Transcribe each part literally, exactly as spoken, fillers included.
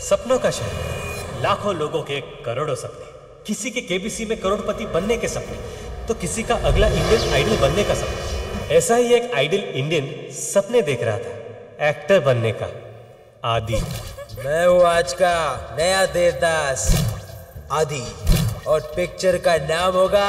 सपनों का शहर, लाखों लोगों के करोड़ों सपने, किसी के केबीसी में करोड़पति बनने के सपने, तो किसी का अगला इंडियन आइडल बनने का सपना। ऐसा ही एक आइडल इंडियन सपने देख रहा था, एक्टर बनने का। आदि। मैं हूँ आज का नया देवदास आदि, और पिक्चर का नाम होगा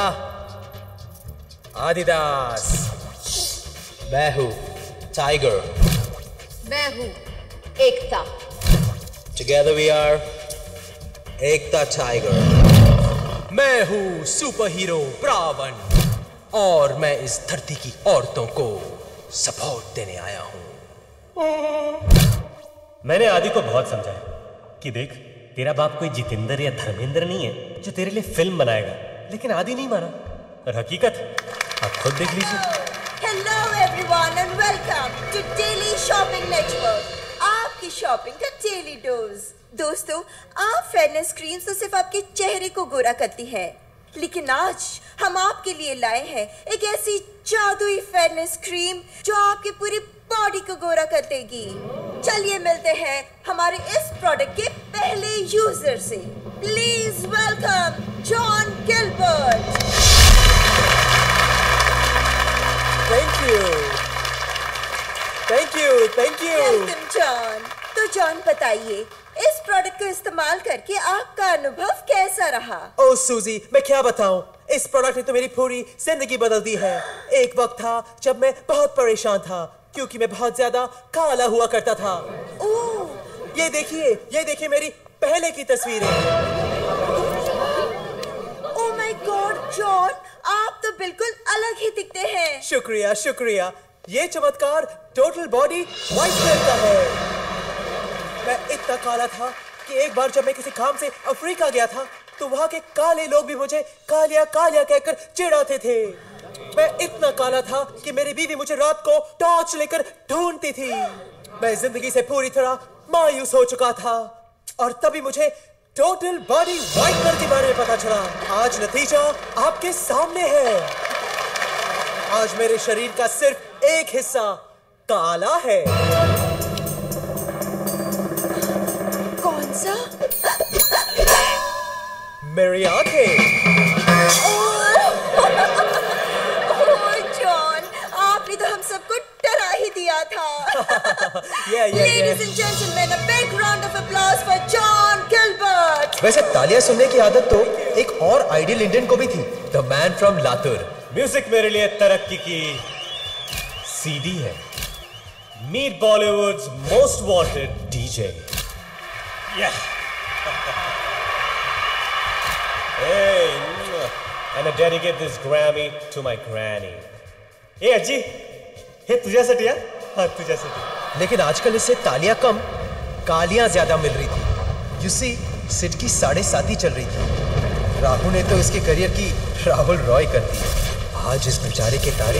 आदिदास। मैं हूँ टाइगर। मैं हूँ Ekta. Together we are Ekta tiger. मैं हूँ सुपर हीरो ब्रावन, और मैं इस धरती की औरतों को सपोर्ट देने आया हूँ। मैंने आदि को बहुत समझाया कि देख, तेरा बाप कोई जितेंद्र या धर्मेंद्र नहीं है जो तेरे लिए फिल्म बनाएगा, लेकिन आदि नहीं माना। और हकीकत आप खुद देख लीजिए। Hello everyone and welcome to Daily Shopping Network, आपकी शॉपिंग का डेली डोज। दोस्तों, आप फेयरनेस क्रीम तो सिर्फ आपके चेहरे को गोरा करती है, लेकिन आज हम आपके लिए लाए हैं एक ऐसी जादुई फेयरनेस क्रीम जो आपकी पूरी बॉडी को गोरा कर देगी। चलिए मिलते हैं हमारे इस प्रोडक्ट के पहले यूजर से। Please welcome John Gilbert. Thank you thank you thank you welcome John. तो जॉन बताइए, इस प्रोडक्ट को इस्तेमाल करके आपका अनुभव कैसा रहा? ओ सूजी, मैं क्या बताऊं, इस प्रोडक्ट ने तो मेरी पूरी जिंदगी बदल दी है। एक वक्त था जब मैं बहुत परेशान था क्योंकि मैं बहुत ज्यादा काला हुआ करता था। ओह, ये देखिए ये देखिए मेरी पहले की तस्वीरें। ओह माय गॉड जॉन, आप तो बिल्कुल अलग ही दिखते हैं। शुक्रिया शुक्रिया। ये चमत्कार टोटल बॉडी वाइट कलर का है। मैं इतना काला था कि एक बार जब मैं किसी काम से अफ्रीका गया था तो वहाँ के काले लोग भी मुझे कालिया कालिया कहकर चिढ़ाते थे। मैं इतना काला था कि मेरी बीवी मुझे रात को टॉर्च लेकर ढूंढती थी। मैं जिंदगी से पूरी तरह मायूस हो चुका था, और तभी मुझे टोटल बॉडी वाइट कलर के बारे में पता चला। आज नतीजा आपके सामने है। आज मेरे शरीर का सिर्फ एक हिस्सा काला है। कौन सा? मेरी आंखें। ओह जॉन, आपने तो हम सबको डरा ही दिया था। yeah, yeah, Ladies yeah. and gentlemen, a big round of applause for John Gilbert. वैसे तालियां सुनने की आदत तो एक और आइडियल इंडियन को भी थी, the man from Latur. Music मेरे लिए तरक्की की सीडी है। Meet Bollywood's most wanted DJ. Yeah. Hey, and I dedicate this Grammy to my granny. Hey अज्जी, हे तुझ्यासाठी यार, हाँ तुझ्यासाठी। लेकिन आजकल इससे तालियां कम, कालियां ज्यादा मिल रही थी। You see, सिड की साढ़े साती चल रही थी। राहुल ने तो इसके करियर की राहुल रॉय कर दी। आज इस बेचारे के तारे।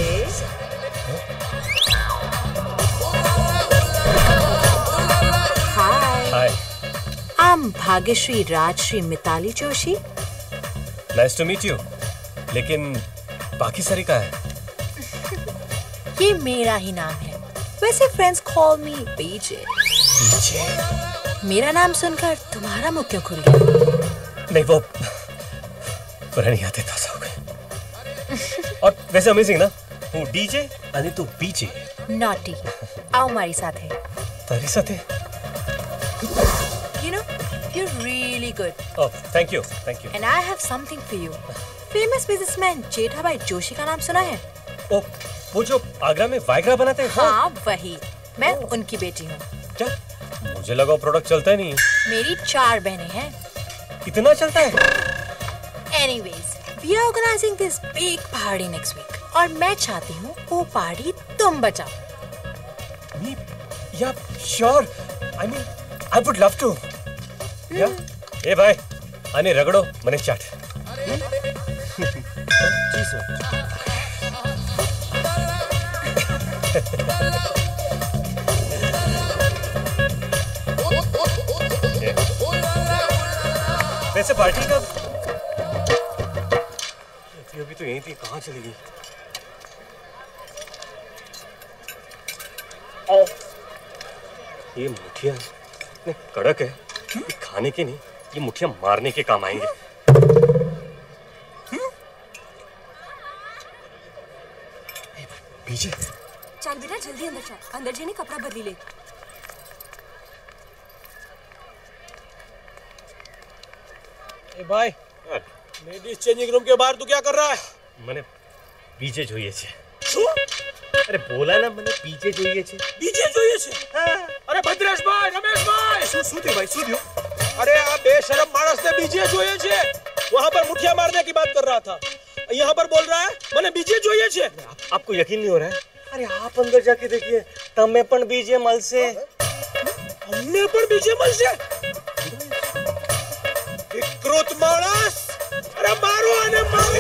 Hi. Hi. I'm Bhagyashree Rajshree Mitali Joshi. Nice to meet you. लेकिन बाकी सारी का है? ये मेरा ही नाम है। वैसे फ्रेंड्स कॉल मी बीजे। बीजे? मेरा नाम सुनकर तुम्हारा मुंह क्यों खुल गया? नहीं, वो पुरानी यादें ताजा हो गई। और वैसे अमेजिंग ना, हूँ डीजे आणि तू बीजे। नॉटी, आओ हमारी साथ है। तारी साथ है? You know, you're really good. Oh, thank you, thank you. And I have something for you. Famous businessman Jethabhai Joshi का नाम सुना है? ओ, वो जो आगरा में वाइग्रा बनाते हैं? हाँ, वही। मैं उनकी बेटी हूँ। क्या? मुझे लगा वो प्रोडक्ट चलता ही नहीं। मेरी चार बहनें हैं। इतना चलता है? Anyways, we are organizing this big party next week. और मैं चाहती हूँ वो पार्टी तुम बचाओ। Me? Yeah, sure. I mean, I would love to. Yeah. ए भाई, आने रगड़ो मनीष चाट। जी सर। वैसे पार्टी का अभी तो यहीं थी, कहाँ चली गई? ये मुठिया इतने कड़क है, खाने के नहीं, ये मुठिया मारने के काम आएंगे। पीछे चल बेटा जल्दी अंदर चल, अंदर जाने कपड़ा बदली ले। ए भाई, लेडीज चेंजिंग रूम के बाहर तू क्या कर रहा है? मैंने पीछे જોઈએ છે। अरे बोला ना मैंने पीछे જોઈએ છે। पीछे જોઈએ છે? अरे भद्रेश भाई, रमेश भाई, શું શું થયું ભાઈ, શું થયું? अरे આ बेशरम मानस ने पीछे જોઈએ છે। वहां पर मुठिया मारने की बात कर रहा था, यहाँ पर बोल रहा है मैंने पीछे જોઈએ છે। आपको यकीन नहीं हो रहा है? अरे आप अंदर जाके देखिए, तमे पण बीजे મળશે। हमने पण बीजे મળશે? विकृत मानस, अरे मारो आने मारो।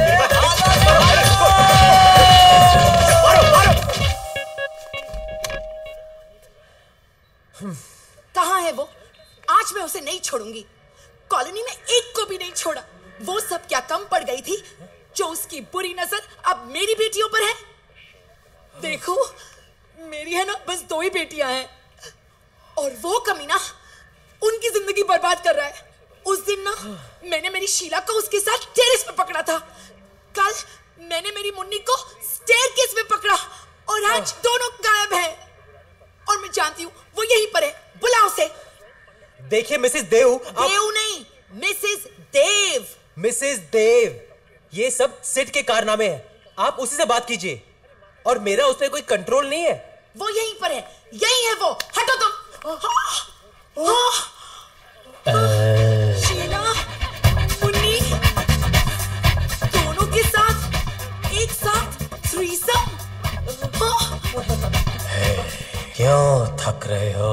कहाँ है वो? आज मैं उसे नहीं छोड़ूंगी। कॉलोनी में एक को भी नहीं छोड़ा। वो सब क्या कम पड़ गई थी जो उसकी बुरी नजर अब मेरी बेटियों पर है? देखो, मेरी है ना बस दो ही बेटियां हैं और वो कमीना उनकी जिंदगी बर्बाद कर रहा है। उस दिन ना मैंने मेरी शीला को उसके साथ टेरेस पे पकड़ा था, कल मैंने मेरी मुन्नी को स्टेयरकेस में पकड़ा और आज दोनों गायब हैं। और मैं जानती हूँ वो यहीं पर है, बुलाओ उसे। देखिए मिसेस देव, देव नहीं, मिसेस देव। मिसेस देव, ये सब सिट के कारनामे हैं, आप उसी से बात कीजिए और मेरा उस पर कोई कंट्रोल नहीं है। वो यहीं पर है, यहीं है वो, हटो तुम। शीला, मुन्नी, दोनों के साथ एक साथ थ्रीसम। क्यों थक रहे हो?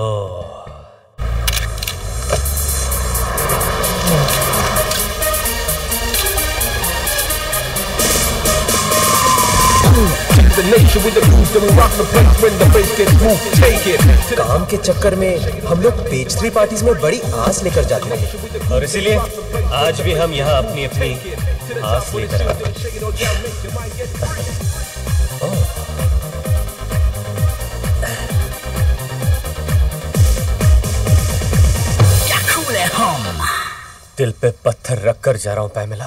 काम के चक्कर में हम लोग पेस्ट्री पार्टीज में बड़ी आस लेकर जाते हैं और इसीलिए आज भी हम यहाँ अपनी अपनी आस लेकर आते हैं। दिल पे पत्थर रखकर जा रहा हूँ पैमिला।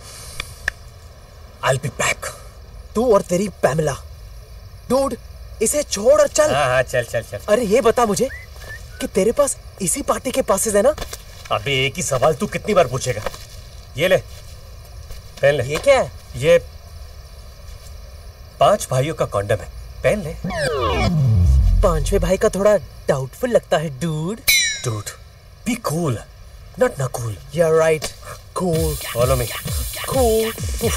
I'll be back। तू और तेरी पैमिला, डूड, इसे छोड़ और चल। हाँ हाँ चल चल चल। अरे ये बता मुझे कि तेरे पास इसी पार्टी के पासेस है ना? अबे एक ही सवाल तू कितनी बार पूछेगा? ये ले, पहन ले। ये क्या है? ये पांच भाइयों का कॉन्डम है, पहन ले। पांचवे भाई का थोड़ा डाउटफुल लगता है dude. Dude, be cool, not ना cool. You are right, cool. Follow me. Cool.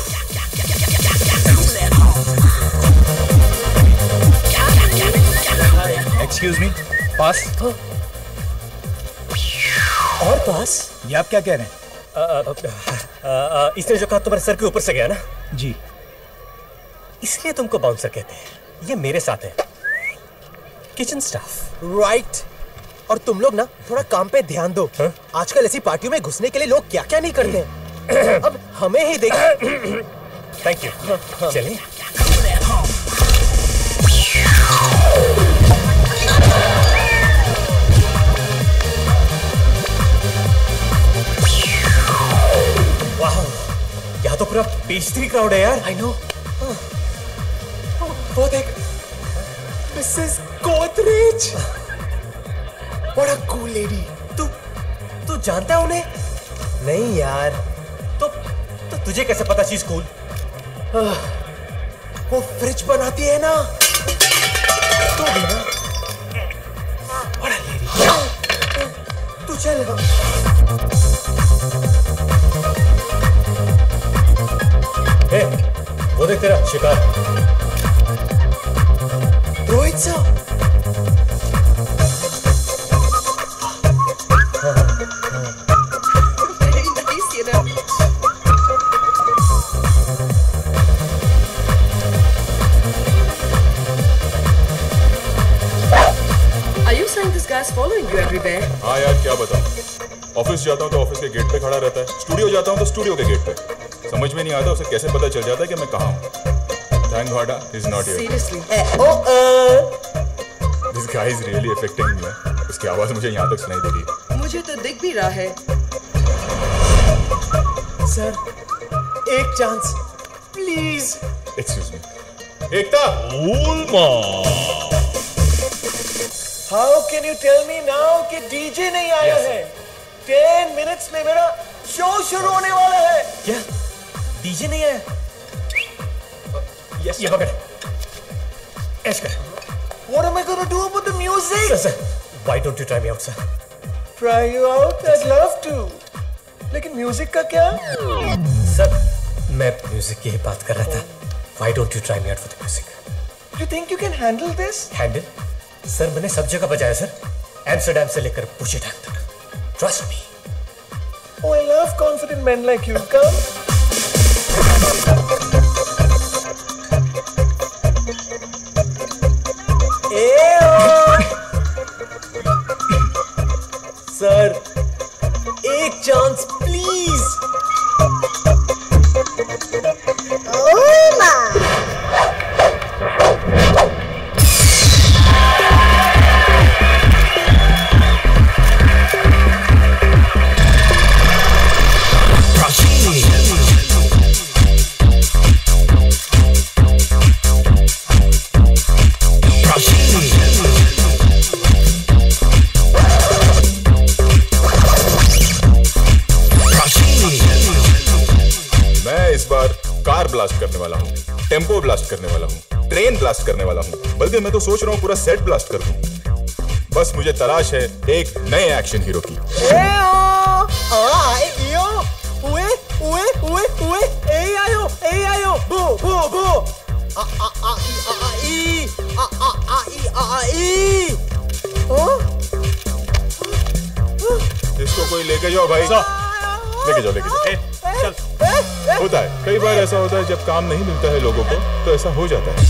Excuse me, pass. और पास? ये आप क्या कह रहे हैं? आ, आ, आ, आ, इसने जो कहा तुम्हारे सर के ऊपर से गया ना, जी, इसलिए तुमको बाउंसर कहते हैं। ये मेरे साथ है, किचन स्टाफ। राइट। और तुम लोग ना थोड़ा काम पे ध्यान दो। हा? आजकल ऐसी पार्टियों में घुसने के लिए लोग क्या क्या नहीं करते हैं। अब हमें ही देख। Thank you. चलिए। वाह, यहाँ तो पूरा पेस्ट्री क्राउड है यार। I know. वो देख, Mrs Godrej. What a cool lady। तू तू जानता है उन्हें? नहीं यार। तो, तो तुझे कैसे पता चीज कूल? वो फ्रिज बनाती है ना, तो भी ना। What a lady। तू चल। ए, वो देख तेरा शिकार। रोहित साहब। हाँ यार क्या बताऊँ, ऑफिस जाता हूँ तो ऑफिस के गेट पे खड़ा रहता है, स्टूडियो जाता हूँ तो स्टूडियो के गेट पे। समझ में नहीं आता उसे कैसे पता चल जाता है कि मैं कहाँ हूँ। Thank God he is not here. Seriously? Uh, oh, uh. This guy is really affecting me. उसकी आवाज मुझे यहाँ तक सुनाई दे रही है। मुझे तो दिख भी रहा है। सर, एक chance, please. Excuse me. Ekta. ओलमा। How can you tell me now कि डीजे नहीं आया yes, है? टेन मिनट्स में मेरा शो शुरू होने वाला है। क्या? डीजे नहीं आया? Yes, ये पकड़। ऐश कर। What am I gonna do with the music? Sir, sir, why don't you try me out, sir? Try you out? I'd love to. लेकिन म्यूजिक का क्या? सर, मैं म्यूजिक की ही बात कर रहा था। Why don't you try me out for the music? You think you can handle this? Handle? Sir, मैंने सब जगह बजाया सर। एम्स्टरडैम से लेकर पुशेटैम तक। Trust me. Oh, I love confident men like you. Come. Sir, एक चांस प्लीज। ब्लास्ट करने वाला हूँ, टेम्पो ब्लास्ट करने वाला हूँ, ट्रेन ब्लास्ट करने वाला हूँ, बल्कि मैं तो सोच रहा हूँ पूरा सेट ब्लास्ट कर दूँ। बस मुझे तलाश है एक नए एक्शन हीरो की। इसको कोई लेके जाओ भाई, लेके जाओ लेके जाओ। चल। होता है, कई बार ऐसा होता है जब काम नहीं मिलता है लोगों को तो ऐसा हो जाता है।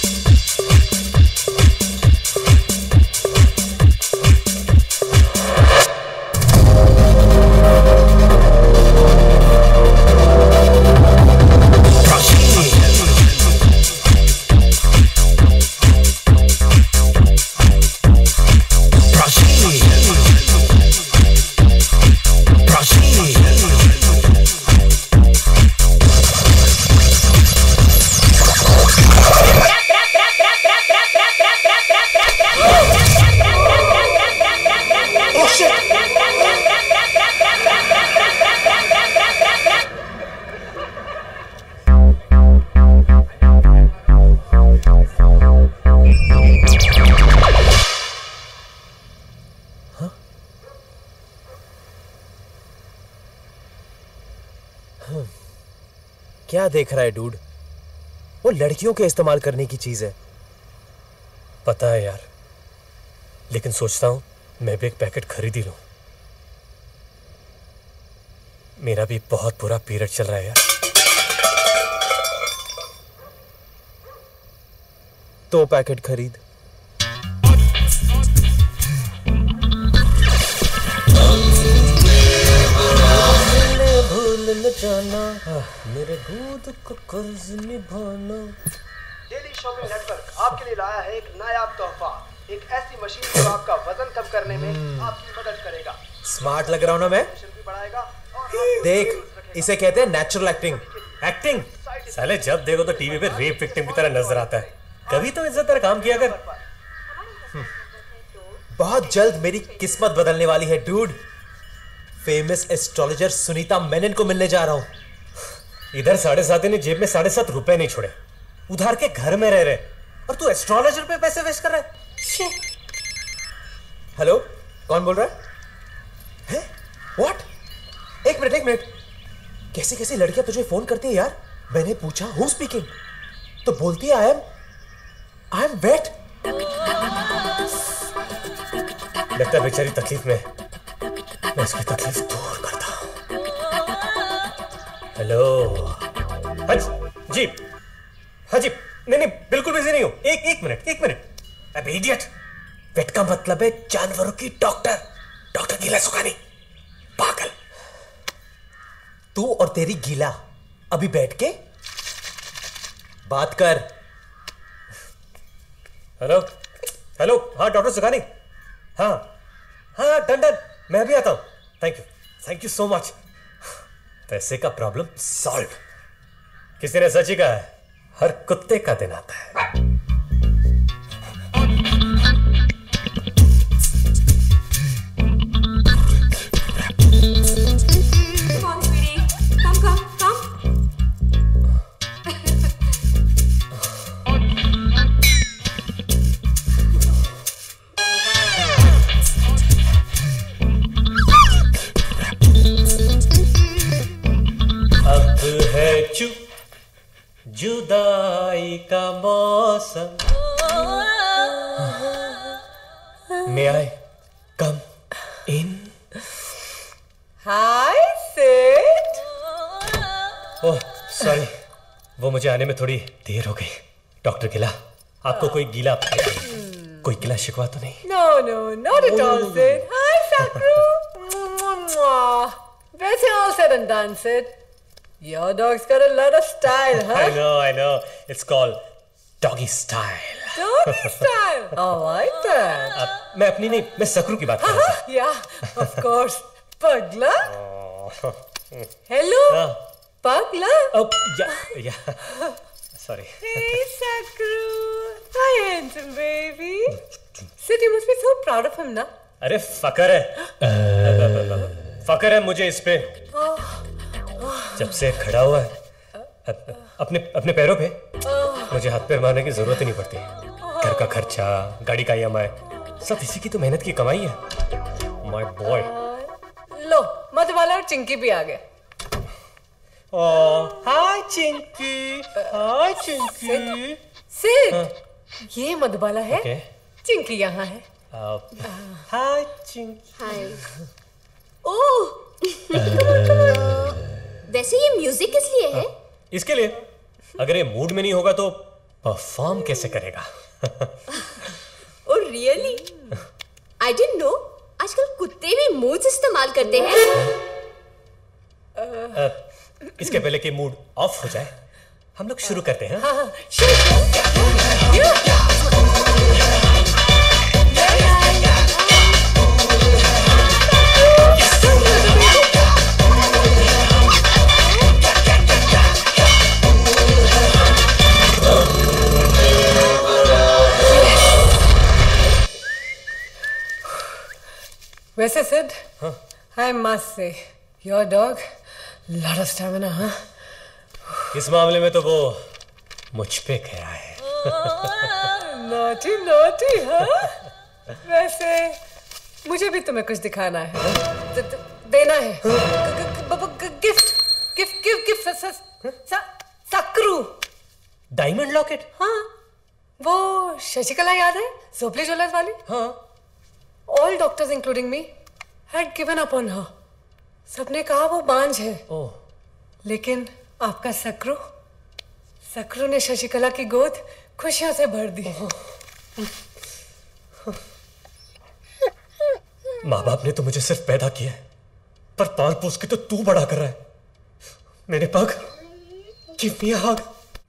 क्या देख रहा है डूड? वो लड़कियों के इस्तेमाल करने की चीज है। पता है यार, लेकिन सोचता हूं मैं भी एक पैकेट खरीद ही लूं। मेरा भी बहुत बुरा पीरियड चल रहा है यार। तो पैकेट खरीद। जाना मेरे दूध को कर्ज निभाना। डेली शॉपिंग नेटवर्क आपके लिए लाया है एक नायाब तोहफा, एक ऐसी मशीन जो आपका वजन कम करने में आपकी मदद करेगा। स्मार्ट लग रहा हूं ना मैं? देख, इसे कहते हैं नेचुरल एक्टिंग। एक्टिंग? साले जब देखो तो टीवी पे रेप विक्टिम की तरह नजर आता है। कभी तो इज्जतदार काम किया कर। बहुत जल्द मेरी किस्मत बदलने वाली है dude. Famous astrologer Sunita Menon को मिलने जा रहा हूं। इधर साढ़े साथी ने जेब में साढ़े सात रुपए नहीं छोड़े, उधार के घर में रह रहे, और तू एस्ट्रोलॉजर पे पैसे वेस्ट कर रहा है। हेलो, कौन बोल रहा है? हैं? व्हाट? एक मिनट एक मिनट, कैसे कैसे लड़कियां तुझे फोन करती है यार? मैंने पूछा हु स्पीकिंग, तो बोलती है I am I am wait. लगता है बेचारी तकलीफ में, मैं इसकी तकलीफ दूर करता हूं। हेलो। हज जी, हाँ जी, नहीं नहीं बिल्कुल बिजी नहीं हूं। एक एक मिनट एक मिनट। अब इडियट, वेट का मतलब है जानवरों की डॉक्टर, डॉक्टर गीला सुखानी। पागल। तू और तेरी गीला अभी बैठ के बात कर। हेलो हेलो, हाँ डॉक्टर सुखानी, हाँ हाँ डन डन, मैं भी आता हूँ। Thank you, thank you so much. पैसे का प्रॉब्लम सॉल्व। किसी ने सच ही कहा है, हर कुत्ते का दिन आता है। जुदाई का मौसम। May I come in? Hi Sid. Oh sorry, वो मुझे आने में थोड़ी देर हो गई। डॉक्टर गिला, आपको कोई गीला कोई गिला शिकवा तो नहीं? No no not at all Sid. Hi Sakru. वैसे all said and done Sid. Your dog's got a lot of style, huh? I know, I know. It's called doggy style. Doggy style. I like that. Uh, मैं अपनी नहीं, मैं सकरू की बात कर रहा था। Yeah, of course. Pagla. Hello. हाँ। Pagla. Oh, yeah, yeah. Sorry. Hey, Sakru. Hi, handsome baby. Sid, you must be so proud of him, na? अरे फकर है, फकर है मुझे इस पे। जब से खड़ा हुआ है अपने अपने पैरों पे, मुझे हाथ पैर मारने की जरूरत ही नहीं पड़ती। घर का खर्चा, गाड़ी का ई एम आई, सब इसी की तो मेहनत की कमाई है। My boy. लो, मधुबाला और चिंकी भी आ गए। हाय चिंकी, हाय चिंकी। सिड, ये मधुबाला है। okay. चिंकी यहाँ है। हाय चिंकी। हाय। ओह, वैसे ये म्यूजिक किस लिए है? इसके लिए, अगर ये मूड में नहीं होगा तो परफॉर्म कैसे करेगा? Oh really? I didn't know आजकल कुत्ते भी मूड्स इस्तेमाल करते हैं। uh, इसके पहले कि मूड ऑफ हो जाए, हम लोग शुरू करते हैं। हाँ, हाँ, शुरू। वैसे Sid, I must say, your dog, lot of stamina, huh? इस मामले में तो वो मुझ पे गया है। Naughty, naughty, huh? वैसे मुझे भी तुम्हें कुछ दिखाना है, देना है। Gift, gift, gift, gift, Sakru. Diamond locket? हाँ, वो शशिकला याद है, सोपली ज्वेलर्स वाली? हाँ। All doctors, including me, had given up on her. सबने कहा वो बांझ है। ओह। लेकिन आपका सकरू, सकरू ने शशिकला की गोद खुशियों से भर दी। माँ बाप ने तो मुझे सिर्फ पैदा किया है, पर पाल पोस के तो तू बड़ा कर रहा है। मेरे पग, give me a hug.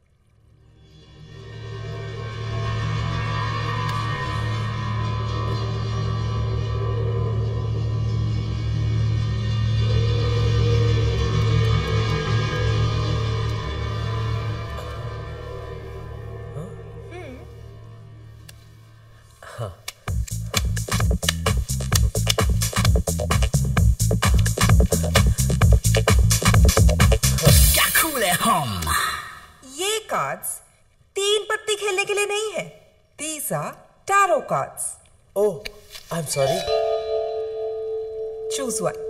ये कार्ड्स तीन पत्ती खेलने के लिए नहीं है। These are tarot cards. Oh, I'm sorry. Choose one.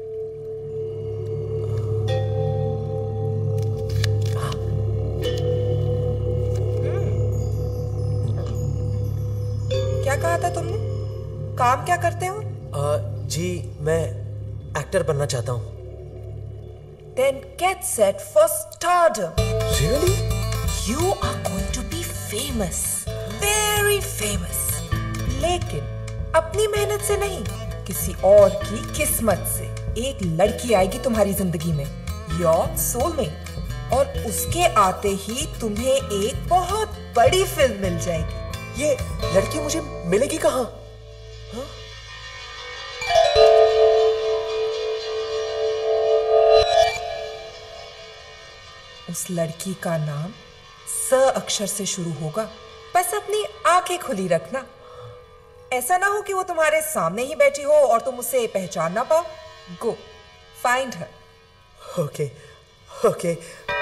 क्या कहा था तुमने? काम क्या करते हो? uh, जी मैं एक्टर बनना चाहता हूँ। Then get set for stardom. Really? You are going to be famous, very famous. लेकिन अपनी मेहनत से नहीं, किसी और की किस्मत से एक लड़की आएगी तुम्हारी जिंदगी में, your soulmate, और उसके आते ही तुम्हें एक बहुत बड़ी फिल्म मिल जाएगी। ये लड़की मुझे मिलेगी कहाँ? हाँ? उस लड़की का नाम स अक्षर से शुरू होगा। बस अपनी आंखें खुली रखना। ऐसा ना हो कि वो तुम्हारे सामने ही बैठी हो और तुम उसे पहचान ना पाओ। Go find her. Okay okay.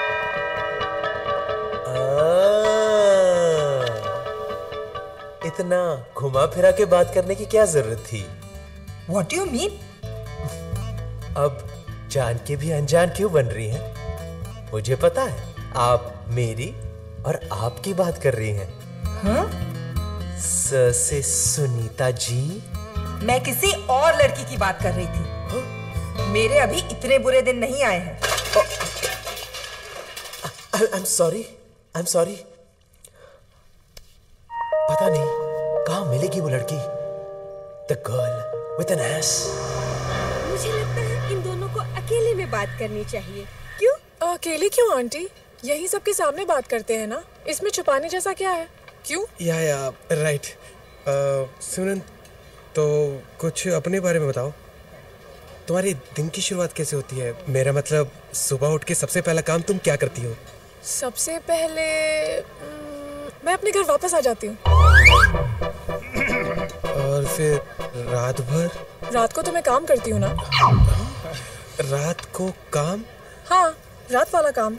इतना घुमा फिरा के बात करने की क्या जरूरत थी? What do you mean? अब जान के भी अनजान क्यों बन रही हैं? मुझे पता है आप मेरी और आपकी बात कर रही हैं। हाँ? स से सुनीता जी। मैं किसी और लड़की की बात कर रही थी। हाँ? मेरे अभी इतने बुरे दिन नहीं आए हैं। I'm sorry, I'm sorry। पता नहीं कहाँ मिलेगी वो लड़की। The girl with an ass। मुझे लगता है इन दोनों को अकेले में बात करनी चाहिए। क्यों? अकेले क्यों आंटी? यही सबके सामने बात करते हैं ना, इसमें छुपाने जैसा क्या है? क्यों? या या राइट। सिमरन, तो कुछ अपने बारे में बताओ। तुम्हारी दिन की शुरुआत कैसे होती है? मेरा मतलब सुबह उठ के सबसे पहला काम तुम क्या करती हो? सबसे पहले मैं अपने घर वापस आ जाती हूँ। और फिर रात भर? रात को तो मैं काम करती हूँ ना। रात को काम? हाँ, रात वाला काम।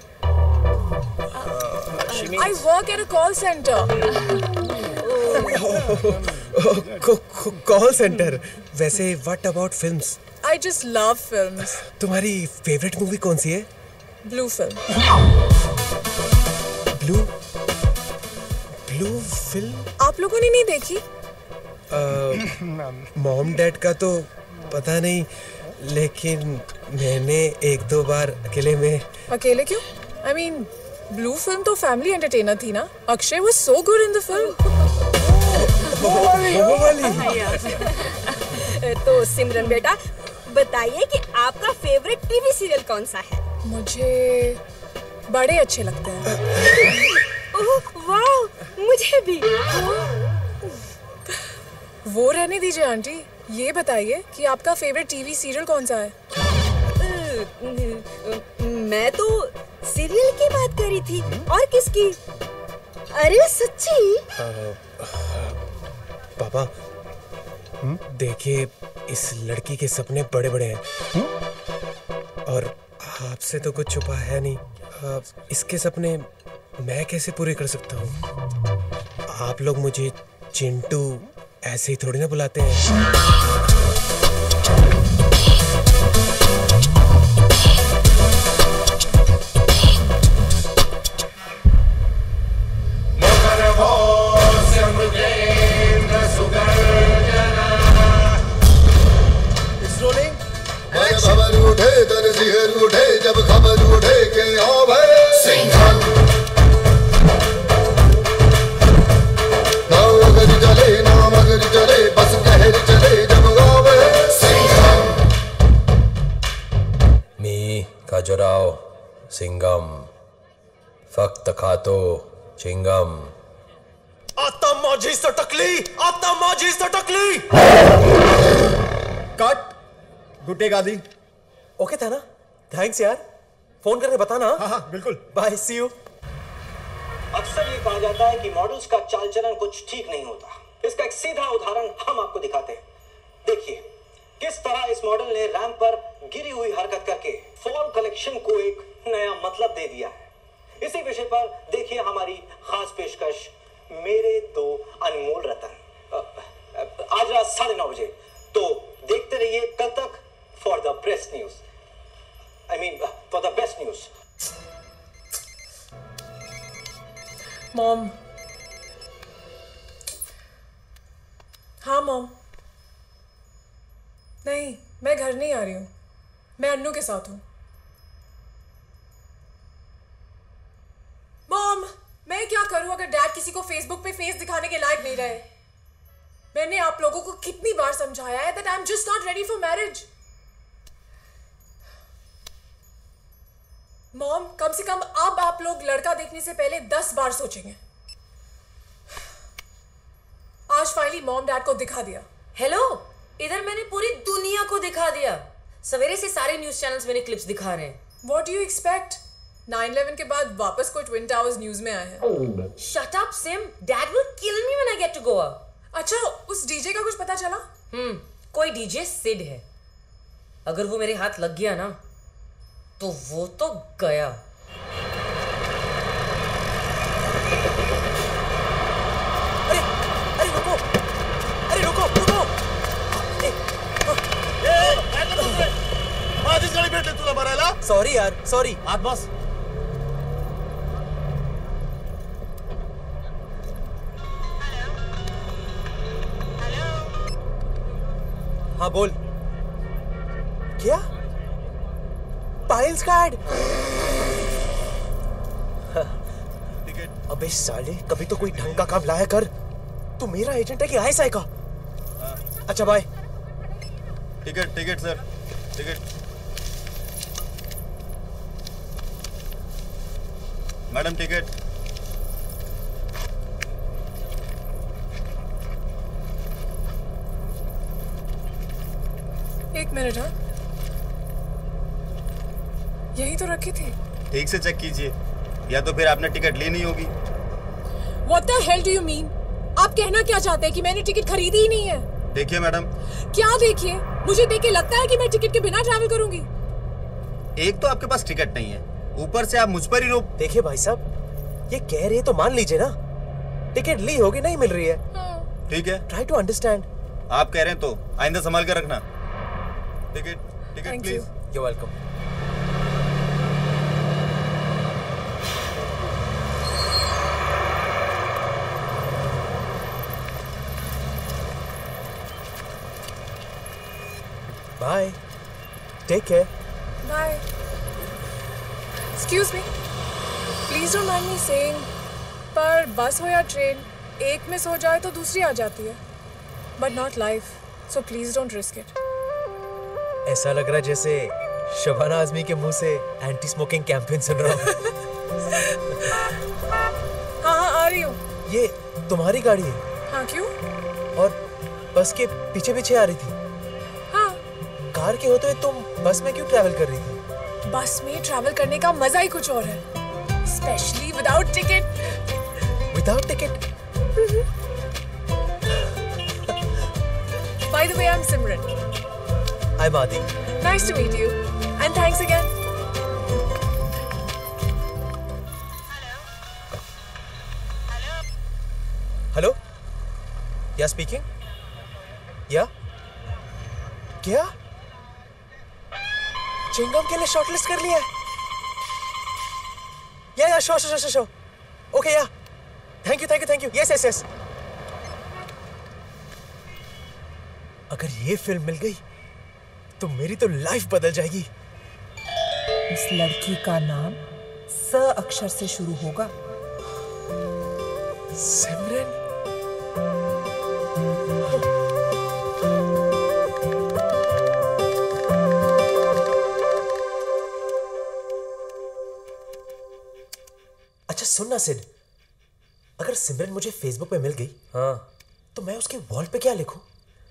I work at a call center. Call centre? वैसे what about films? I just love films. तुम्हारी फेवरेट मूवी कौन सी है? Blue film. Blue blue film? आप लोगों ने नहीं देखी? मॉम डैड का तो पता नहीं, लेकिन मैंने एक दो बार अकेले में। अकेले क्यों? I mean, ब्लू फिल्म तो फैमिली एंटरटेनर थी ना। Akshay was so good in the film. वो वाली। तो सिमरन बेटा बताइए कि आपका फेवरेट टीवी सीरियल कौन सा है? मुझे बड़े अच्छे लगते हैं। ओह वाह, मुझे भी। वो रहने दीजिए आंटी, ये बताइए कि आपका फेवरेट टीवी सीरियल कौन सा है? मैं तो सीरियल की बात करी थी। और किसकी? अरे सच्ची? पापा देखिए, इस लड़की के सपने बड़े बड़े हैं और आपसे तो कुछ छुपा है नहीं। इसके सपने मैं कैसे पूरे कर सकता हूँ? आप लोग मुझे चिंटू ऐसे ही थोड़ी ना बुलाते हैं। उठे जब खबर उठे के आवे सिंघम ना मगर चले ना मगर चले बस कहर चले जब आवे सिंघम मी खजुराहो सिंघम फक्त खातो चिंगम। आता माझी सटकली, आता माझी सटकली। कट। गुड्डे गादी। ओके था ना? थैंक्स यार, फोन करके बताना। हाँ हाँ बिल्कुल। Bye, see you. अक्सर ये कहा जाता है कि मॉडल्स का चाल चलन कुछ ठीक नहीं होता। इसका एक सीधा उदाहरण हम आपको दिखाते हैं। देखिए किस तरह इस मॉडल ने रैंप पर गिरी हुई हरकत करके फॉल कलेक्शन को एक नया मतलब दे दिया है। इसी विषय पर देखिए हमारी खास पेशकश, मेरे दो अनमोल रतन, आज रात साढ़े नौ बजे। तो देखते रहिए कल तक for the best news. I mean, uh, for the best news. Mom. हाँ मॉम। नहीं, मैं घर नहीं आ रही हूँ, मैं अन्नू के साथ हूँ। मॉम, मैं क्या करूँ अगर डैड किसी को फेसबुक पे फेस दिखाने के लायक नहीं रहे? मैंने आप लोगों को कितनी बार समझाया है that I'm just not ready for marriage. Mom, कम से कम अब आप लोग लड़का देखने से पहले दस बार सोचेंगे। मॉम डैड को दिखा दिया। हेलो, इधर मैंने पूरी दुनिया को दिखा दिया। सवेरे से सारे न्यूज चैनल्स मैंने क्लिप्स दिखा रहे हैं। What do you expect? Nine eleven के बाद वापस कोई ट्विन टावर्स न्यूज में आए हैं। Shut up, Sim. Dad will kill me when I get to Goa. अच्छा, उस डीजे का कुछ पता चला? हम्म, कोई डीजे सिड है। अगर वो मेरे हाथ लग गया ना, तो वो तो गया। अरे, अरे रुको, अरे रुको, रुको। आधीच गाडी भेटली तुला भरायला? सॉरी यार, सॉरी। आत बस. हाँ बोल। क्या? पायल्स का एड? अबे साले, कभी तो कोई ढंग का काम लाया कर। तू मेरा एजेंट है कि आईएसआई का? अच्छा bye. Ticket ticket sir, ticket. Madam ticket. एक मिनट। हाँ, यही तो रखी थी। ठीक से चेक कीजिए, या तो फिर आपने टिकट ली नहीं होगी। What the hell do you mean? आप कहना क्या चाहते हैं कि मैंने टिकट खरीदी ही नहीं है? देखिए मैडम। क्या देखिए? मुझे देख के लगता है कि मैं टिकट के बिना ट्रैवल करूंगी। एक तो आपके पास टिकट नहीं है, ऊपर से आप मुझ पर ही रोक। देखिए भाई साहब, ये कह रहे हैं तो मान लीजिए ना। टिकट ली होगी, नहीं मिल रही है। ठीक है, ट्राई टू अंडरस्टैंड। आप कह रहे हैं तो आइंदा संभाल कर रखना। Ticket ticket please. You welcome. Bye, take care. Bye. Excuse me, please don't mind me saying, पर बस हो या ट्रेन, एक मिस हो जाए तो दूसरी आ जाती है, but not life, so please don't risk it. ऐसा लग रहा है जैसे शबाना आजमी के मुंह से एंटी स्मोकिंग कैंपेन सुन रहा हूँ। हाँ हाँ आ रही हूँ। ये तुम्हारी गाड़ी है? हाँ, क्यों? और बस के पीछे पीछे आ रही थी? हाँ। कार के होते हुए तुम बस में क्यों ट्रैवल कर रही थी? बस में ट्रैवल करने का मजा ही कुछ और है, specially without ticket. Without ticket? By the way, I'm Simran. I'm Adi. Nice to meet you. And thanks again. Hello? Yeah, speaking? Yeah? क्या? चिंगम के लिए शॉर्टलिस्ट कर लिया है? Yeah yeah show show show show. Okay yeah. Thank you thank you thank you. Yes yes yes. अगर ये film मिल गई तो मेरी तो लाइफ बदल जाएगी। इस लड़की का नाम स अक्षर से शुरू होगा। सिमरन। अच्छा सुन ना सिड, अगर सिमरन मुझे फेसबुक पे मिल गई, हाँ, तो मैं उसके वॉल पे क्या लिखूं?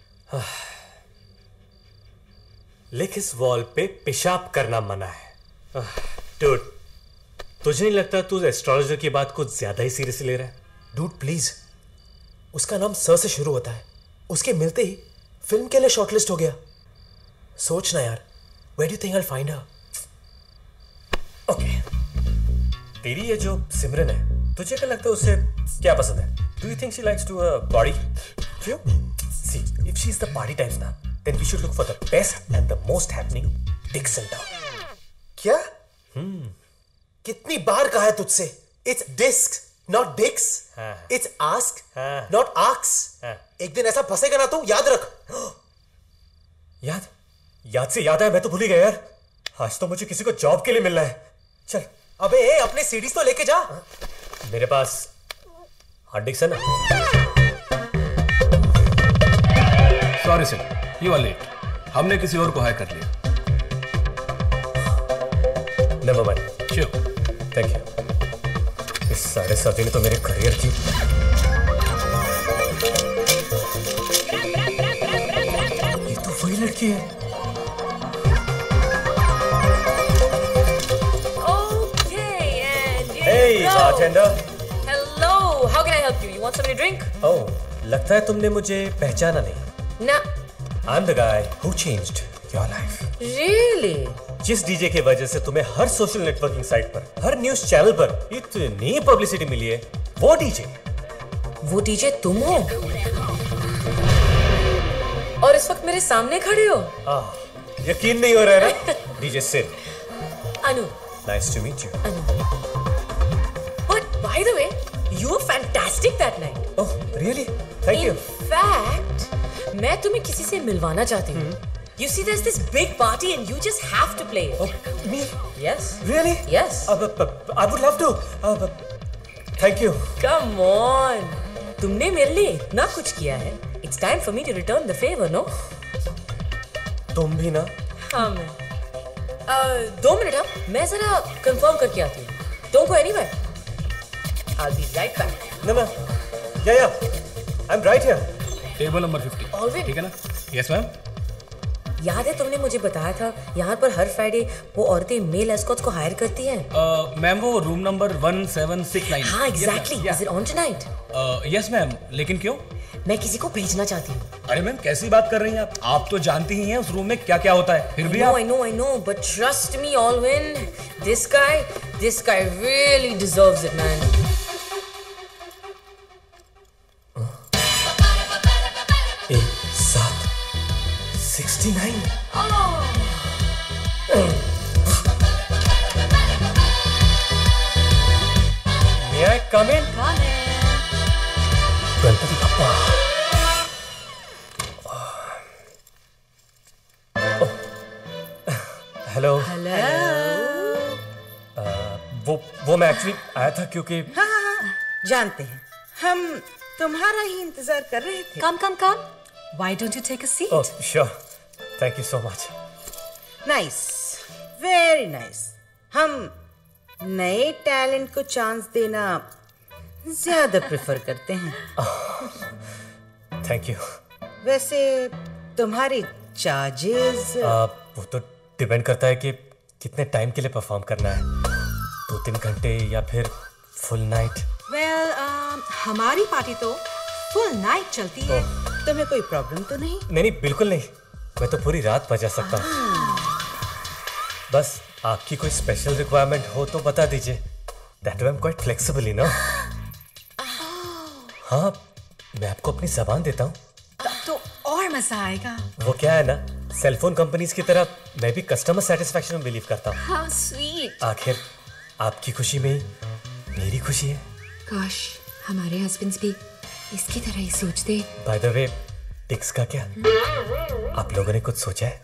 लिख इस वॉल पे पेशाब करना मना है। डूड, तुझे नहीं लगता तू एस्ट्रोलॉजर की बात कुछ ज्यादा ही सीरियसली ले रहा है? डूड प्लीज, उसका नाम स से शुरू होता है, उसके मिलते ही फिल्म के लिए शॉर्टलिस्ट हो गया। सोचना यार, where do you think I will find her? Okay, तेरी ये जो सिमरन है, तुझे क्या लगता है उसे क्या पसंद है? Do you think she likes to a body? क्यों? See, if she's the party type ना, then we should look for the best and the most happening dicks in town. क्या? हम्म। कितनी बार कहा है तुझसे? It's discs, not dicks. हाँ. It's ask, हाँ. not asks. हाँ. एक दिन ऐसा फंसेगा ना तू, याद रख। याद? याद से याद है, मैं तो भूल ही गया यार। आज तो मुझे किसी को जॉब के लिए मिलना है। चल। अबे अपने सीडीज तो लेके जा। मेरे पास हार्ड डिस्क है ना। Sorry sir, you are late. हमने किसी और को हायर कर लिया। Never mind. Sure. Thank you. इस साढ़े साथी ने तो मेरे करियर की लड़की है। Okay, and here Hey, you go. bartender. Hello, how can I help you? You want something to drink? Oh, लगता है तुमने मुझे पहचाना नहीं। No. I'm the guy who changed your life. Really? जिस डीजे की वजह से तुम्हें हर सोशल नेटवर्किंग साइट पर, हर न्यूज चैनल पर इतनी पब्लिसिटी मिली है, वो डीजे। वो डीजे तुम हो? और इस वक्त मेरे सामने खड़े हो? आह, यकीन नहीं हो रहा है ना? DJ Sid. Anu. Nice to meet you. But by the way, you were fantastic that night. Oh, really? Thank you. In fact, मैं तुम्हें किसी से मिलवाना चाहती हूँ. You see, there's this big party and you just have to play it. Oh, me? Yes. Really? Yes. Uh, uh, uh, I would love to. Uh, uh, thank you. Come on. तुमने मेरे लिए इतना कुछ किया है. It's time for me to return the favor, no? तुम भी ना? हाँ मैं. Uh, दो मिनट हाँ. मैं जरा कंफर्म करके आती हूँ. Don't go anywhere. I'll be right back. No, no. Yeah, yeah. I'm right here. Table number fifty. Already? ठीक है ना? Yes ma'am. याद है तुमने मुझे बताया था यहाँ पर हर फ्राइडे वो औरतें मेल एस्कॉर्ट्स को हायर करती हैं। मैम वो room number one seven six nine. हाँ exactly. Is it on tonight? Yes ma'am, लेकिन क्यों? मैं किसी को भेजना चाहती हूँ। अरे मैम कैसी बात कर रही हैं आप? आप तो जानती ही हैं उस रूम में क्या क्या होता है, फिर भी आप। I know, I know, but trust me, Alwyn, this guy, this guy really deserves it, man. एक सात sixty nine. May I come in? Come in. Ganpati Bappa. Hello. Hello. वो वो मैं एक्चुअली आया था क्योंकि हाँ हाँ हाँ जानते हैं, हम तुम्हारा ही इंतजार कर रहे थे। Come, come, come. Why don't you take a seat? Oh, sure. Thank you so much. Nice, very nice. हम नए टैलेंट को चांस देना ज्यादा प्रेफर करते हैं। Thank you. वैसे तुम्हारे चार्जेस? वो तो डिपेंड करता है कि कितने टाइम के लिए परफॉर्म करना है, दो तीन घंटे या फिर फुल नाइट। Well, um, हमारी पार्टी तो फुल नाइट चलती है। तुम्हें कोई प्रॉब्लम तो नहीं? नहीं नहीं बिल्कुल नहीं, मैं तो पूरी रात बजा सकता हूँ। बस आपकी कोई स्पेशल रिक्वायरमेंट हो तो बता दीजिए। That way I'm quite flexible, you know? हाँ, मैं आपको अपनी जबान देता हूँ। तब तो और मजा आएगा। वो क्या है ना, सेलफोन कंपनीज की तरह मैं भी कस्टमर सेटिस्फैक्शन में बिलीव करता हूँ। How sweet. आखिर आपकी खुशी में ही मेरी खुशी है। काश हमारे हस्बैंड्स भी इसकी तरह ही सोचते। बाय द वे, टिक्स का क्या? आप लोगों ने कुछ सोचा है?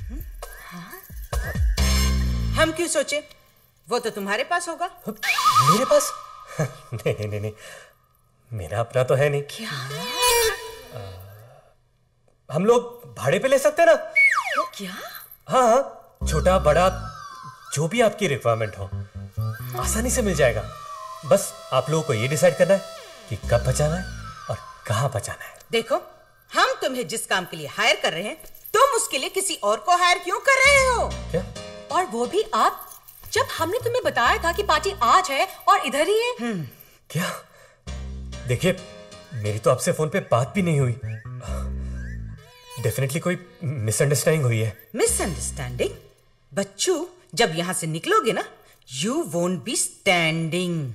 हम क्यों सोचे? वो तो तुम्हारे पास होगा। मेरे पास? नहीं नहीं नहीं नहीं, मेरा अपना तो है नहीं। क्या? आ, हम लोग भाड़े पे ले सकते हैं ना? क्या? हाँ हाँ, छोटा बड़ा जो भी आपकी रिक्वायरमेंट हो आसानी से मिल जाएगा। बस आप लोगों को ये डिसाइड करना है कि कब बचाना है और कहाँ बचाना है। देखो, हम तुम्हें जिस काम के लिए हायर कर रहे हैं, तुम उसके लिए किसी और को हायर क्यों कर रहे हो? क्या? और वो भी आप, जब हमने तुम्हें बताया था कि पार्टी आज है और इधर ही है। क्या? देखिए, मेरी तो आपसे फोन पे बात भी नहीं हुई। डेफिनेटली कोई मिसअंडरस्टैंडिंग हुई है। मिसअंडरस्टैंडिंग? बच्चू, जब यहाँ से निकलोगे ना, यू वोंट बी स्टैंडिंग।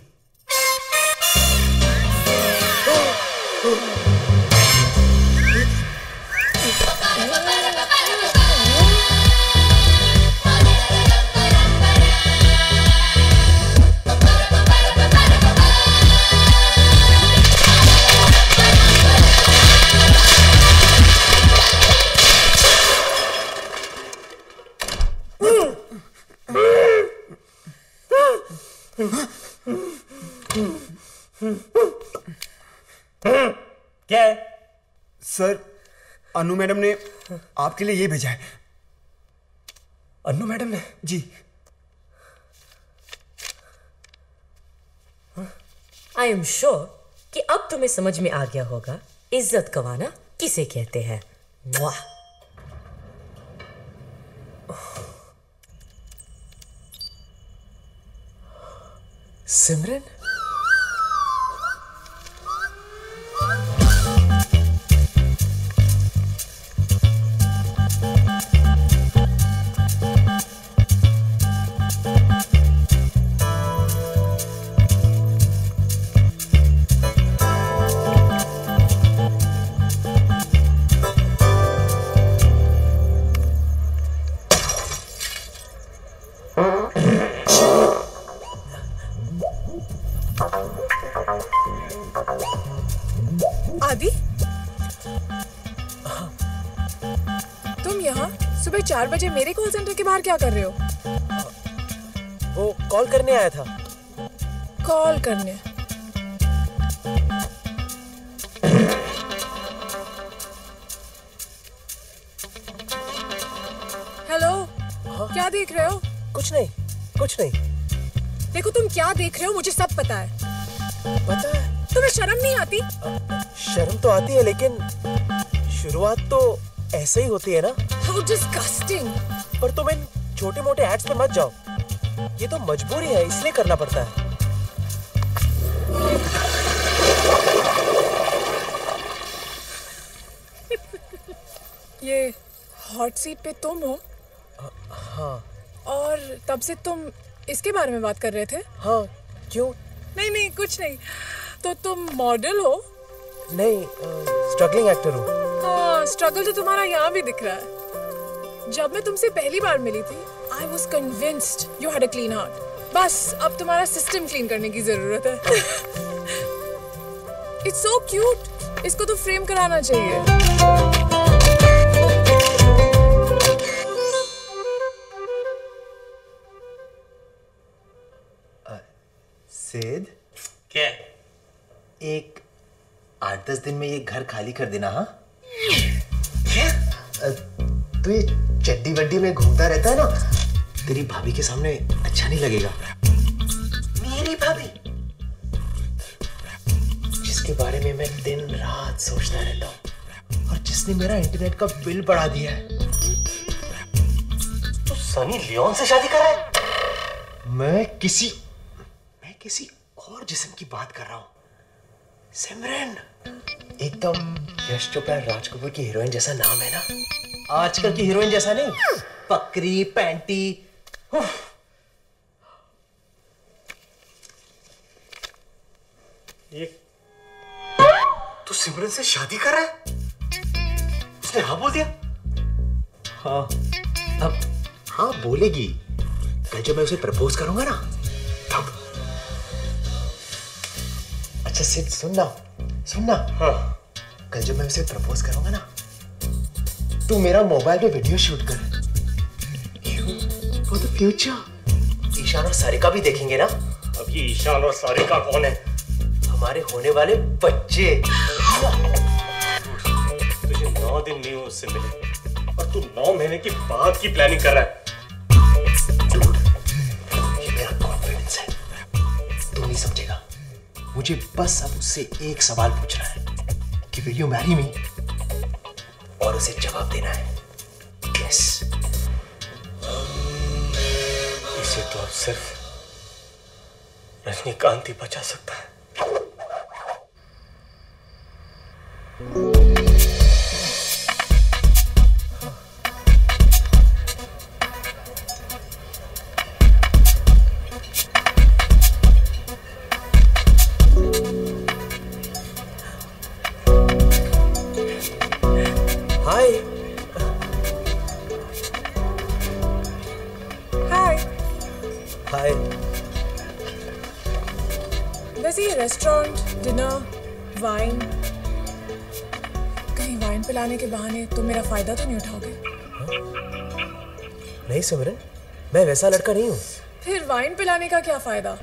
क्या है? सर, अनु मैडम ने आपके लिए ये भेजा है। अनु मैडम ने? जी। आई एम श्योर कि अब तुम्हें समझ में आ गया होगा इज्जत गंवाना किसे कहते हैं। मुआ। सिमरन? आदि, तुम यहाँ सुबह चार बजे मेरे कॉल सेंटर के बाहर क्या कर रहे हो? वो कॉल करने आया था। कॉल करने? हेलो, क्या देख रहे हो? कुछ नहीं, कुछ नहीं। देखो तुम क्या देख रहे हो मुझे सब पता है। पता है? तुम्हें शर्म नहीं आती? शर्म तो आती है, लेकिन शुरुआत तो ऐसे ही होती है ना। How disgusting! पर तुम इन छोटे मोटे एड्स पे मत जाओ। ये तो मजबूरी है, इसलिए करना पड़ता है। ये हॉट सीट पे तुम हो? हाँ। और तब से तुम इसके बारे में बात कर रहे थे? हाँ, क्यों? नहीं नहीं, कुछ नहीं। तो तुम मॉडल हो? नहीं, स्ट्रगलिंग एक्टर हूँ। हाँ, स्ट्रगल तो तुम्हारा यहाँ भी दिख रहा है। जब मैं तुमसे पहली बार मिली थी, I was convinced you had a clean heart. बस अब तुम्हारा सिस्टम क्लीन करने की जरूरत है। It's so cute. इसको तो फ्रेम कराना चाहिए। सिद, क्या? एक आठ दस दिन में ये घर खाली कर देना। हाँ, तू ये चड्डी वड्डी में घूमता रहता है ना, तेरी भाभी के सामने अच्छा नहीं लगेगा। मेरी भाभी, जिसके बारे में मैं दिन रात सोचता रहता हूँ और जिसने मेरा इंटरनेट का बिल बढ़ा दिया है। तू सनी लियोन से शादी कर रहा है? मैं किसी मैं किसी और जिस्म की बात कर रहा हूँ। सिमरन, एकदम यश चोपड़ा राज कपूर की हीरोइन जैसा नाम है ना। आजकल की हीरोइन जैसा नहीं, पकड़ी पैंटी। ये तू सिमरन से शादी कर रहा है? उसने हाँ बोल दिया? हाँ, अब हाँ बोलेगी। कल जब मैं उसे प्रपोज करूंगा ना, तब। अच्छा सिद, सुनना सुनना। हाँ। कल जब मैं उसे प्रपोज करूंगा ना, तू मेरा मोबाइल पे वीडियो शूट कर। For the future. ईशान और सारिका भी देखेंगे ना। अब ये ईशान और सारिका कौन है? हमारे होने वाले बच्चे। तुझे नौ दिन नहीं हुए उससे मिले और तू नौ महीने की बाद की प्लानिंग कर रहा है। ये मेरा कॉन्फिडेंस है, तू नहीं समझेगा। मुझे बस अब उससे एक सवाल पूछना है कि विल यू मैरी मी, और उसे जवाब देना है यस। इसे तो अब सिर्फ रजनीकांत ही बचा सकता है। हाय। हाय। हाय। वैसे ये रेस्टोरेंट, डिनर, वाइन, कहीं वाइन पिलाने के बहाने तुम मेरा फायदा तो नहीं उठाओगे? नहीं सिमरन, मैं वैसा लड़का नहीं हूँ। फिर वाइन पिलाने का क्या फायदा?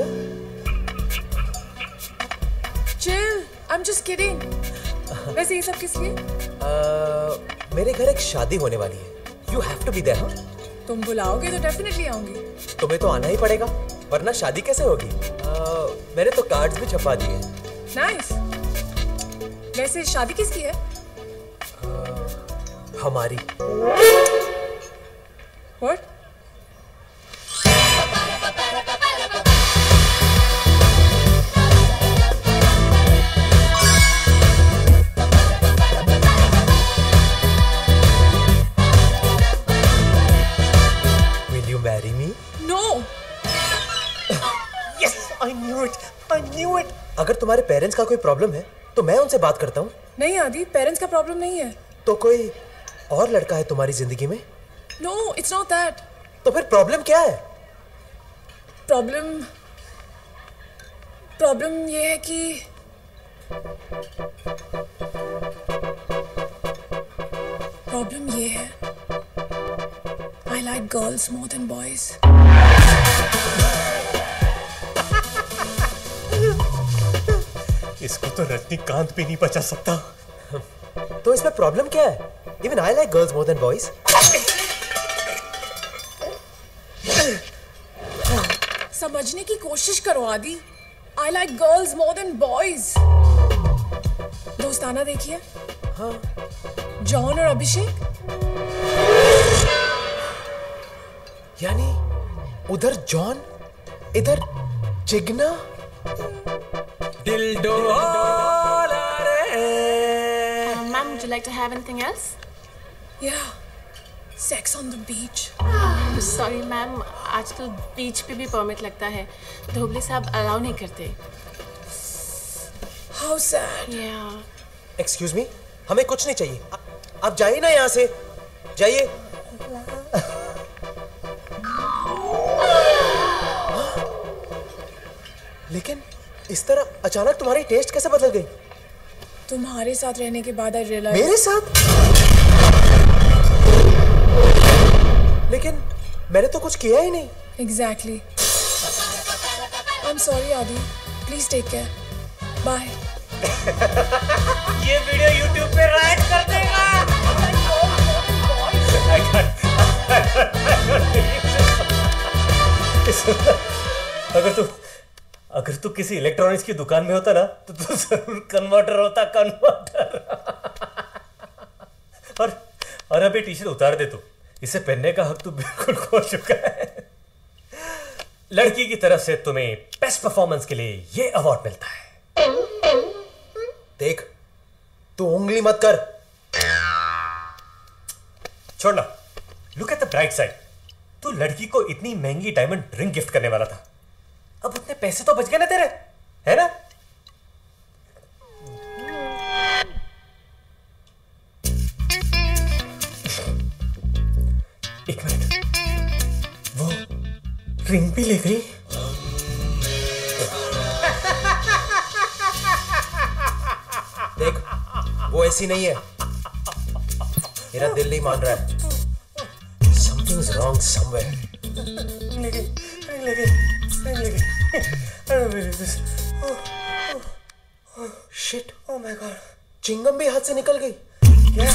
Chill, I am just kidding. वैसे ये सब किस लिए? uh, मेरे घर एक शादी होने वाली है। You have to be there. तुम बुलाओगे तो डेफिनेटली आऊंगी। तुम्हें तो आना ही पड़ेगा, वरना शादी कैसे होगी? uh, मैंने तो कार्ड्स भी छपवा दिए। नाइस। वैसे शादी किसकी है? uh, हमारी। What? knew it. I knew it. अगर तुम्हारे पेरेंट्स का कोई प्रॉब्लम है तो मैं उनसे बात करता हूँ। नहीं आदि, पेरेंट्स का प्रॉब्लम नहीं है। तो कोई और लड़का है तुम्हारी जिंदगी में? No, it's not that. तो फिर प्रॉब्लम क्या है? प्रॉब्लम प्रॉब्लम ये है कि प्रॉब्लम ये है I like girls more than boys. इसको तो रजनीकांत भी नहीं बचा सकता। तो इसमें प्रॉब्लम क्या है? Even I like girls more than boys. समझने की कोशिश करो आदि। I like girls more than boys. दोस्ताना देखिए। हाँ। जॉन और अभिषेक। यानी उधर जॉन, इधर चिगना। दिल Ma'am, would you like to have anything else? Yeah. Sex on the beach. Sorry ma'am, आजकल बीच पे भी परमिट लगता है। धोबले साहब अलाउ नहीं करते। How sad. Yeah. Excuse me, हमें कुछ नहीं चाहिए। आ, आप जाइए ना यहाँ से, जाइए। लेकिन इस तरह अचानक तुम्हारी टेस्ट कैसे बदल गई? तुम्हारे साथ रहने के बाद I realized. मेरे साथ? लेकिन मैंने तो कुछ किया ही नहीं। Exactly. I'm sorry आदि. Please take care. Bye. ये वीडियो YouTube पे राइट कर देगा। अगर तू अगर तू किसी इलेक्ट्रॉनिक्स की दुकान में होता ना तो तू जरूर कन्वर्टर होता, कन्वर्टर। और और अभी टी शर्ट उतार दे तू, इसे पहनने का हक तू बिल्कुल खो चुका है। लड़की की तरफ से तुम्हें बेस्ट परफॉर्मेंस के लिए ये अवार्ड मिलता है। देख, तू उंगली मत कर। छोड़ना। Look at the bright side. तू लड़की को इतनी महंगी डायमंड रिंग गिफ्ट करने वाला था, अब उतने पैसे तो बच गए ना तेरे, है ना? एक मिनट, वो रिंग भी ले गई। देख, वो ऐसी नहीं है। मेरा दिल नहीं मान रहा है। Something's wrong somewhere. ले गई, रिंग ले गई, रिंग ले गई। I don't believe this. Oh, oh, oh. Shit. Oh my God. Chingam भी हाथ से निकल गई। क्या?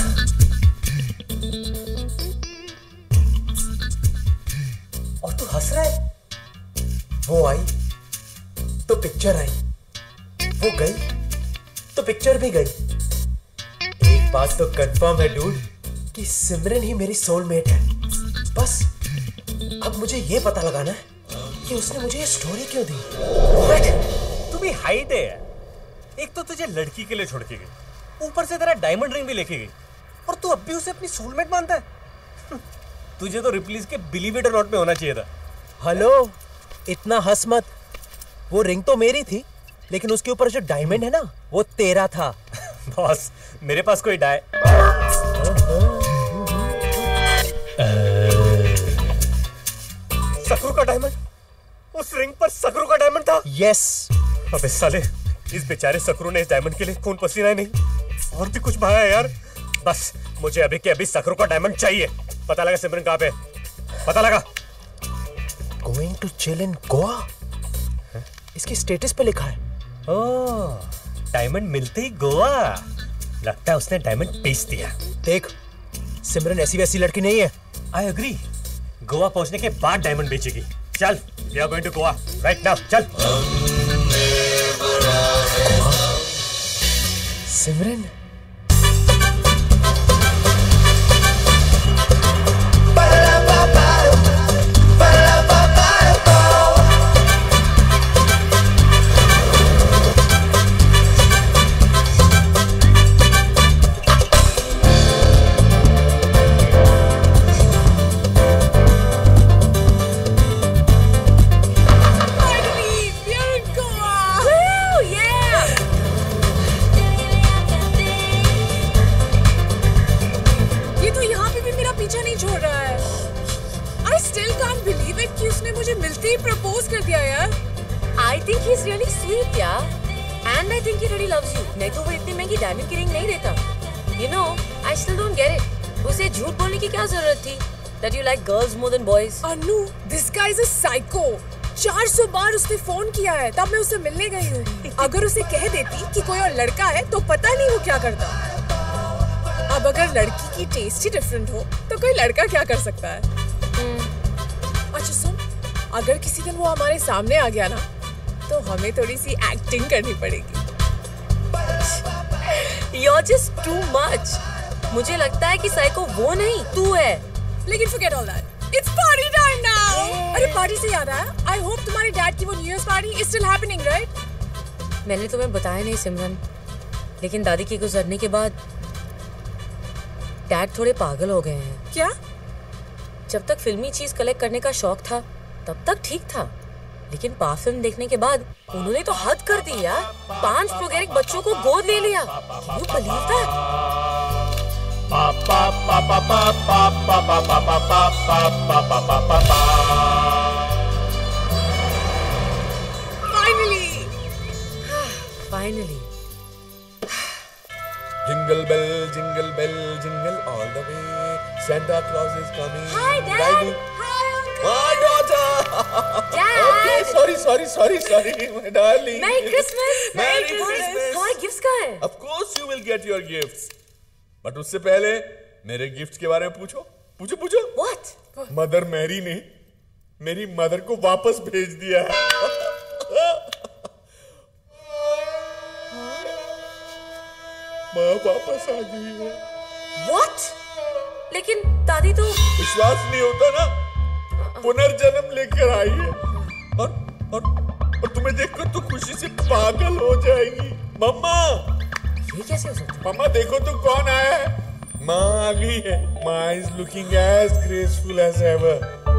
और तू हंस रहा है? वो आई तो पिक्चर आई, वो गई तो पिक्चर भी गई। एक बात तो कंफर्म है डूड कि सिमरन ही मेरी सोलमेट है। बस अब मुझे ये पता लगाना है कि उसने मुझे ये स्टोरी क्यों दी। तू भी हाइट है। एक तो तुझे लड़की के लिए छोड़ के गई, ऊपर से तेरा डायमंड रिंग भी लेके गई, और तू अब भी उसे अपनी सोलमेट मानता है। तुझे तो रिप्लीज के बिलीव इट और नॉट में होना चाहिए था। हेलो, इतना हंस मत। वो रिंग तो मेरी थी, लेकिन उसके ऊपर जो डायमंड है ना, वो तेरा था। बॉस, मेरे पास कोई डाय सकरू का डायमंड, उस रिंग पर सकरू का डायमंड था। यस। अबे साले, इस बेचारे सकरू ने इस डायमंड के लिए खून पसीना ही नहीं और भी कुछ बहाया यार। बस मुझे अभी के अभी सकरू का डायमंड चाहिए। पता लगा सिमरन कहाँ पे, पता लगा। Going to chill in Goa, इसकी स्टेटस पे लिखा है। ओह, डायमंड मिलते ही गोवा। लगता है उसने डायमंड बेच दिया। देख, सिमरन ऐसी वैसी लड़की नहीं है। I agree. गोवा पहुंचने के बाद डायमंड बेचेगी। चल, we are going to Goa right now. चल। Simran, We are in Goa. still can't believe it कि उसने मुझे मिलते ही प्रपोज कर दिया यार। I think he's really sweet यार, and I think he really loves you। नहीं तो वो इतनी महंगी डायमंड की रिंग नहीं देता। You know, I still don't get it। उसे झूठ बोलने की क्या जरूरत थी? That you like girls more than boys? Anu, this guy is a psycho। चार सौ बार उसने फोन किया है, तब मैं उससे मिलने गई हूँ। अगर उसे कह देती कि कोई और लड़का है तो पता नहीं वो क्या करता। अब अगर लड़की की टेस्ट ही डिफरेंट हो तो कोई लड़का क्या कर सकता है? अच्छा सुन, अगर किसी दिन वो हमारे सामने आ गया ना तो हमें थोड़ी सी एक्टिंग करनी पड़ेगी। You're just too much। मुझे लगता है कि साइको वो नहीं तू है। लेकिन forget all that। It's party time now। अरे पार्टी से याद आया, I hope तुम्हारे डैड की वो new year party is still happening, right? मैंने तुम्हें बताया नहीं सिमरन, लेकिन दादी के गुजरने के बाद डैड थोड़े पागल हो गए हैं। क्या? जब तक फिल्मी चीज कलेक्ट करने का शौक था तब तक ठीक था, लेकिन पा फिल्म देखने के बाद उन्होंने तो हद कर दी यार। पांच प्रोगेरिक बच्चों को गोद ले लिया। Can you believe that? पा पा पा पा पा पा पा पा पा पा पा पा पा पा पा पा। Finally, finally। Jingle bell, jingle bell, jingle all the way. Santa Claus is coming. Hi, Dad. Riding. Hi, Uncle. My daughter. Dad. Okay, sorry, sorry, sorry, sorry, my darling. Merry Christmas. Merry Christmas. हमारे gifts कहाँ हैं? Of course you will get your gifts. But उससे पहले मेरे gift के बारे में पूछो पूछो पूछो। What? मदर मैरी ने मेरी मदर को वापस भेज दिया है। माँ वापस आ गई है। What? लेकिन दादी तो विश्वास नहीं होता ना, पुनर्जन्म लेकर आई है और और और तुम्हें देखकर तो खुशी से पागल हो जाएगी। मम्मा, ये कैसे हो सकता है? मम्मा देखो तो कौन आया है। माँ आ गई है। माँ is looking as graceful as ever.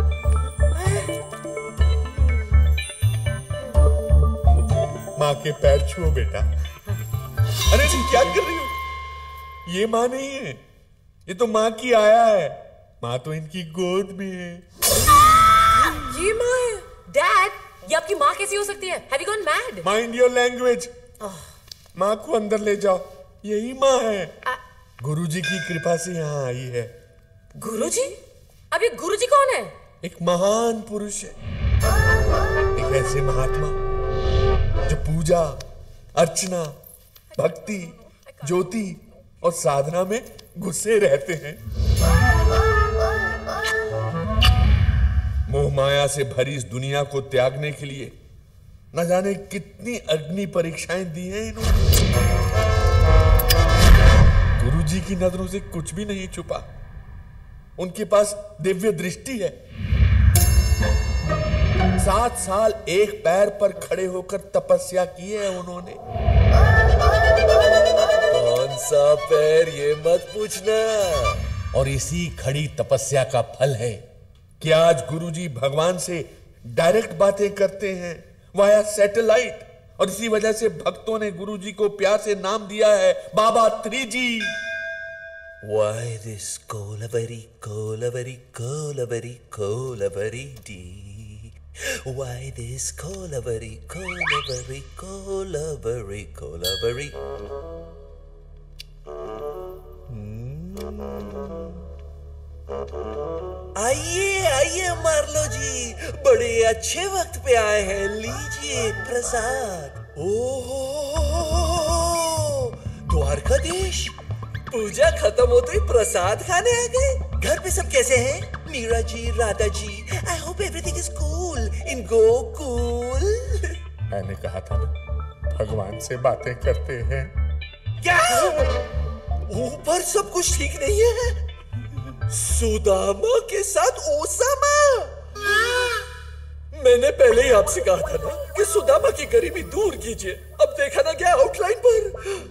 माँ के पैर छुओ बेटा। अरे नहीं, क्या कर रही हो? ये माँ नहीं है, ये तो माँ की आया है। माँ तो इनकी गोद में है। ये माँ है? डैड, ये आपकी माँ कैसी हो सकती है? Have you gone mad? Mind your language. माँ को अंदर ले जाओ, यही माँ है। गुरुजी की कृपा से यहाँ आई है। गुरुजी? अब ये गुरुजी कौन है? एक महान पुरुष है, एक ऐसे महात्मा जो पूजा, अर्चना, भक्ति, ज्योति और साधना में घुसे रहते हैं। मोह माया से भरी इस दुनिया को त्यागने के लिए न जाने कितनी अग्नि परीक्षाएं दी हैं इन्होंने। गुरुजी की नजरों से कुछ भी नहीं छुपा। उनके पास दिव्य दृष्टि है। सात साल एक पैर पर खड़े होकर तपस्या की है उन्होंने। कौन सा पैर ये मत पूछना। और इसी खड़ी तपस्या का फल है कि आज गुरुजी भगवान से डायरेक्ट बातें करते हैं वाया सैटेलाइट, और इसी वजह से भक्तों ने गुरुजी को प्यार से नाम दिया है Baba three G. Why this Kolavari, Kolavari, Kolavari, Kolavari dee? Why this Kolavari, Kolavari, Kolavari, Kolavari? आइए आइए मार्लो जी, बड़े अच्छे वक्त पे आए हैं। लीजिए प्रसाद। ओहो, द्वारकाधीश, पूजा खत्म होते ही प्रसाद खाने आ गए। घर पे सब कैसे हैं? Meera ji, Radha ji, I hope everything is cool in Gokul. मैंने कहा था ना, भगवान से बातें करते हैं। क्या ऊपर सब कुछ ठीक नहीं है? सुदामा के साथ ओसामा? मैंने पहले ही आपसे कहा था ना कि सुदामा की गरीबी दूर कीजिए। अब देखा ना क्या आउटलाइन पर।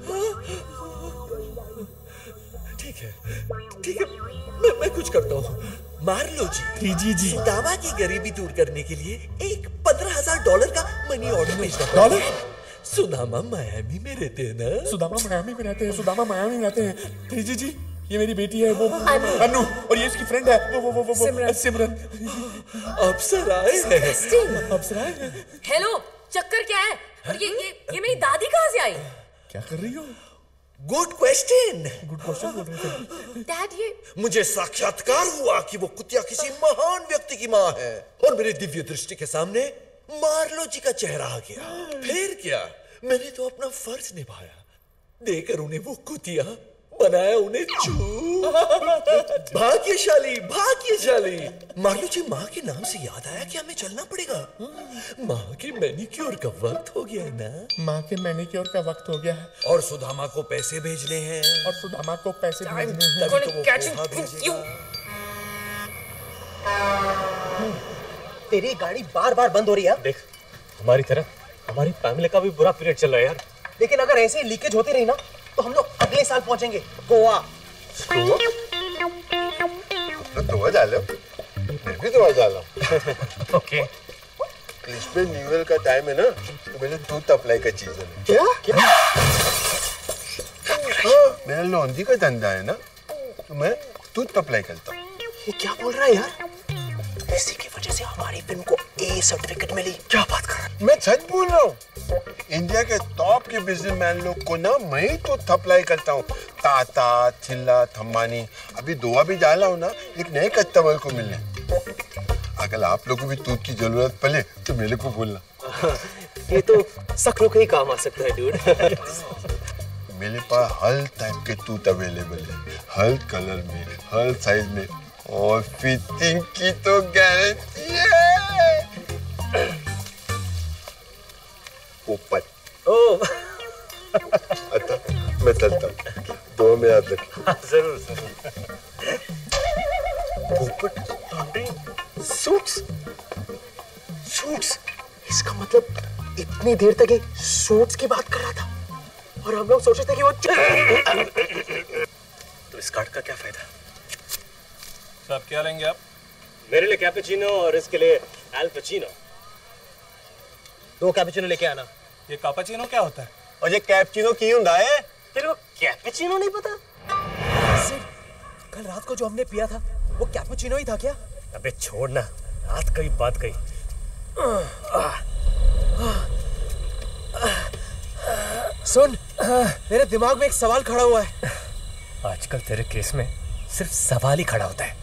ठीक है ठीक है, मैं मैं कुछ करता हूँ। मार्लो जी, जी जी, सुदामा की गरीबी दूर करने के लिए एक पंद्रह हजार डॉलर का मनी ऑर्डर भेजना। डॉलर? सुदामा मायामी में रहते हैं ना? सुदामा मायामी में रहते हैं। सुदामा मायामी में रहते हैं। जी जी, ये मेरी बेटी है वो अनु, और ये इसकी फ्रेंड है वो वो वो वो सिमरन सिमरन अप्सरा है अप्सरा है। हेलो, चक्कर क्या है? और ये ये ये मेरी दादी कहाँ से आई? क्या कर रही हो? Good question. गुड क्वेश्चन बोल रहे थे। डैड ये मुझे साक्षात्कार हुआ कि वो कुतिया किसी महान व्यक्ति की माँ है और मेरी दिव्य दृष्टि के सामने मार्लो जी का चेहरा आ गया। फिर क्या, मैंने तो अपना फर्ज निभाया, देकर उन्हें वो कुतिया बनाया उन्हें चू। भाग्यशाली भाग्यशाली। मार्लो जी, माँ के नाम से याद आया कि हमें चलना पड़ेगा। माँ के मैनिक्योर का वक्त हो गया है ना। माँ के मैनिक्योर का वक्त हो गया है और सुदामा को पैसे भेजने हैं और सुदामा को पैसे भेजने हैं। तभी तो वो पोहा भेजेगा। तेरी गाड़ी बार बार बंद हो रही है। देख, हमारी तरह हमारी फैमिली का भी बुरा पीरियड चल रहा है यार। लेकिन अगर ऐसे ही लीकेज होती रही ना तो हम लोग अगले साल पहुंचेंगे गोवा। गोवा? तो गोवा जा लो, मैं भी गोवा जा रहा ओके। इसमें न्यू ईयर का टाइम है ना, तो मेरे दूध अप्लाई का चीज है। क्या? क्या? हाँ, मेरा लॉन्ड्री का धंधा है ना, तो मैं दूध अप्लाई करता हूँ। ये क्या बोल रहा है यार? इसी की वजह से हमारी फिल्म को ए सर्टिफिकेट मिली। क्या बात कर रहा है? मैं सच बोल रहा हूँ। इंडिया के टॉप के बिजनेसमैन लोग को ना मैं ही तो अप्लाई करता हूँ। टाटा, थिल्ला, थम्मानी। अभी दुआ भी डाला हूँ ना एक नए कस्टमर को मिलने। अगर आप लोगों को भी दूध की जरूरत पड़े तो मेरे को बोलना। ये तो सकरों के ही काम आ सकता है डूड। मेरे पास हर टाइप के दूध अवेलेबल है, हर कलर में, हर साइज में, और फिटिंग की तो गारंटी है। ऊपर ओह अच्छा, मैं चलता हूँ, दो में याद रखना। जरूर जरूर। सूट्स सूट्स इसका मतलब इतनी देर तक ये सूट्स की बात कर रहा था और हम लोग सोच रहे थे कि वो तो इस कार्ड का क्या फायदा? साहब क्या लेंगे आप? मेरे लिए कैपुचिनो और इसके लिए एल पचीनो। दो कैपुचिनो लेके आना। ये कापाचिनो क्या होता है? और ये कैपुचिनो की ਹੁੰਦਾ है? तेरे को कैपुचिनो नहीं पता? सिर्फ कल रात को जो हमने पिया था वो कैपुचिनो ही था क्या? अबे छोड़ ना, रात कई बात कही। सुन, मेरे दिमाग में एक सवाल खड़ा हुआ है। आजकल तेरे केस में सिर्फ सवाल ही खड़ा होता है।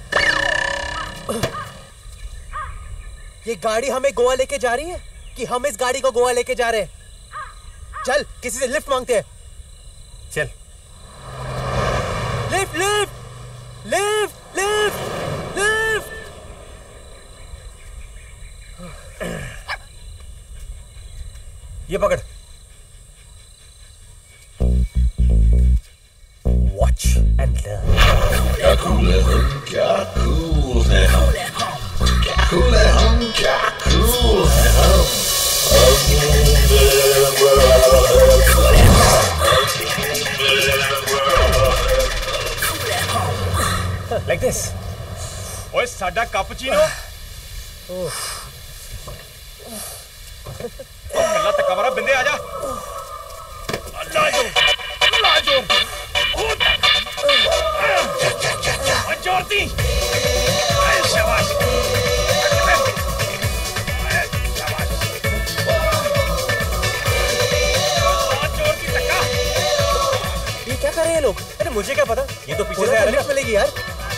ये गाड़ी हमें गोवा लेके जा रही है कि हम इस गाड़ी को गोवा लेके जा रहे हैं? चल किसी से लिफ्ट मांगते हैं। चल। Lift lift lift lift lift. ये पकड़। Watch and learn. क्या कूल है हम, क्या कूल है हम, क्या कूल है हम, क्या कूल है हम। Like this. ओए साडा कैपुचिनो। कल्ला तक कमरा बिंदे आजा। अल्लाह जो, अल्लाह जो। जोरती। शाबाश। ये क्या कर रहे हैं लोग? अरे मुझे क्या पता, ये तो पीछे से आ रहा है। मिलेगी यार।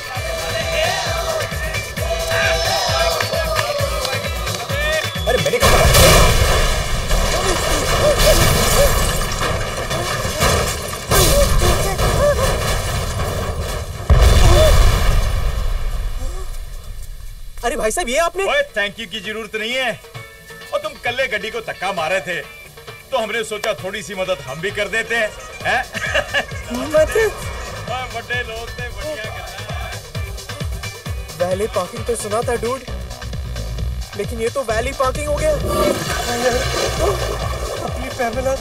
अरे मैंने कहा अरे भाई साहब, ये आपने? ओए थैंक यू की जरूरत नहीं है। और तुम कल्ले गड्डी को धक्का मारे थे तो हमने सोचा थोड़ी सी मदद हम भी कर देते हैं, हैं? बड़े लोग थे, बढ़िया करना। वैली पार्किंग तो सुना था डूड, लेकिन ये तो वैली पार्किंग हो गया। अपनी पैमेला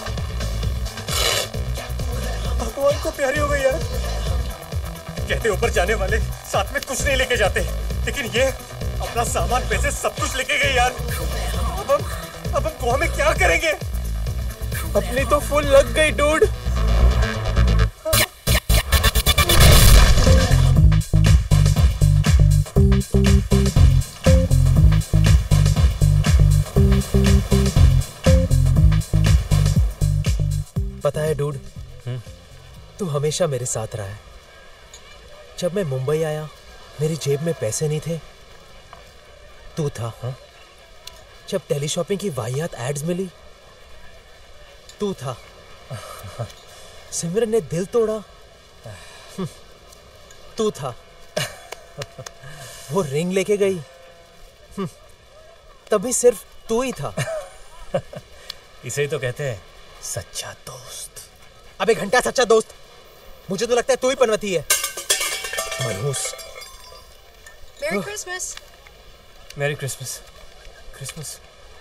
भगवान को प्यारी हो गई यार। कहते ऊपर जाने वाले साथ में कुछ नहीं लेके जाते, लेकिन ये अपना सामान पैसे सब कुछ लेके गए यार। अब हम अब हम गोवा में क्या करेंगे? अपनी तो फुल लग गई डूड। पता है डूड, तू हमेशा मेरे साथ रहा है। जब मैं मुंबई आया, मेरी जेब में पैसे नहीं थे, तू था। हा? जब टेली शॉपिंग की वाहियात एड्स मिली, तू था। सिमरन ने दिल तोड़ा, तू था। वो रिंग लेके गई, तभी सिर्फ तू ही था। इसे ही तो कहते हैं सच्चा दोस्त। अबे घंटा सच्चा दोस्त, मुझे तो लगता है तू ही पनवती है। मनहूस। मेरी क्रिसमस। मेरी क्रिसमस। क्रिसमस।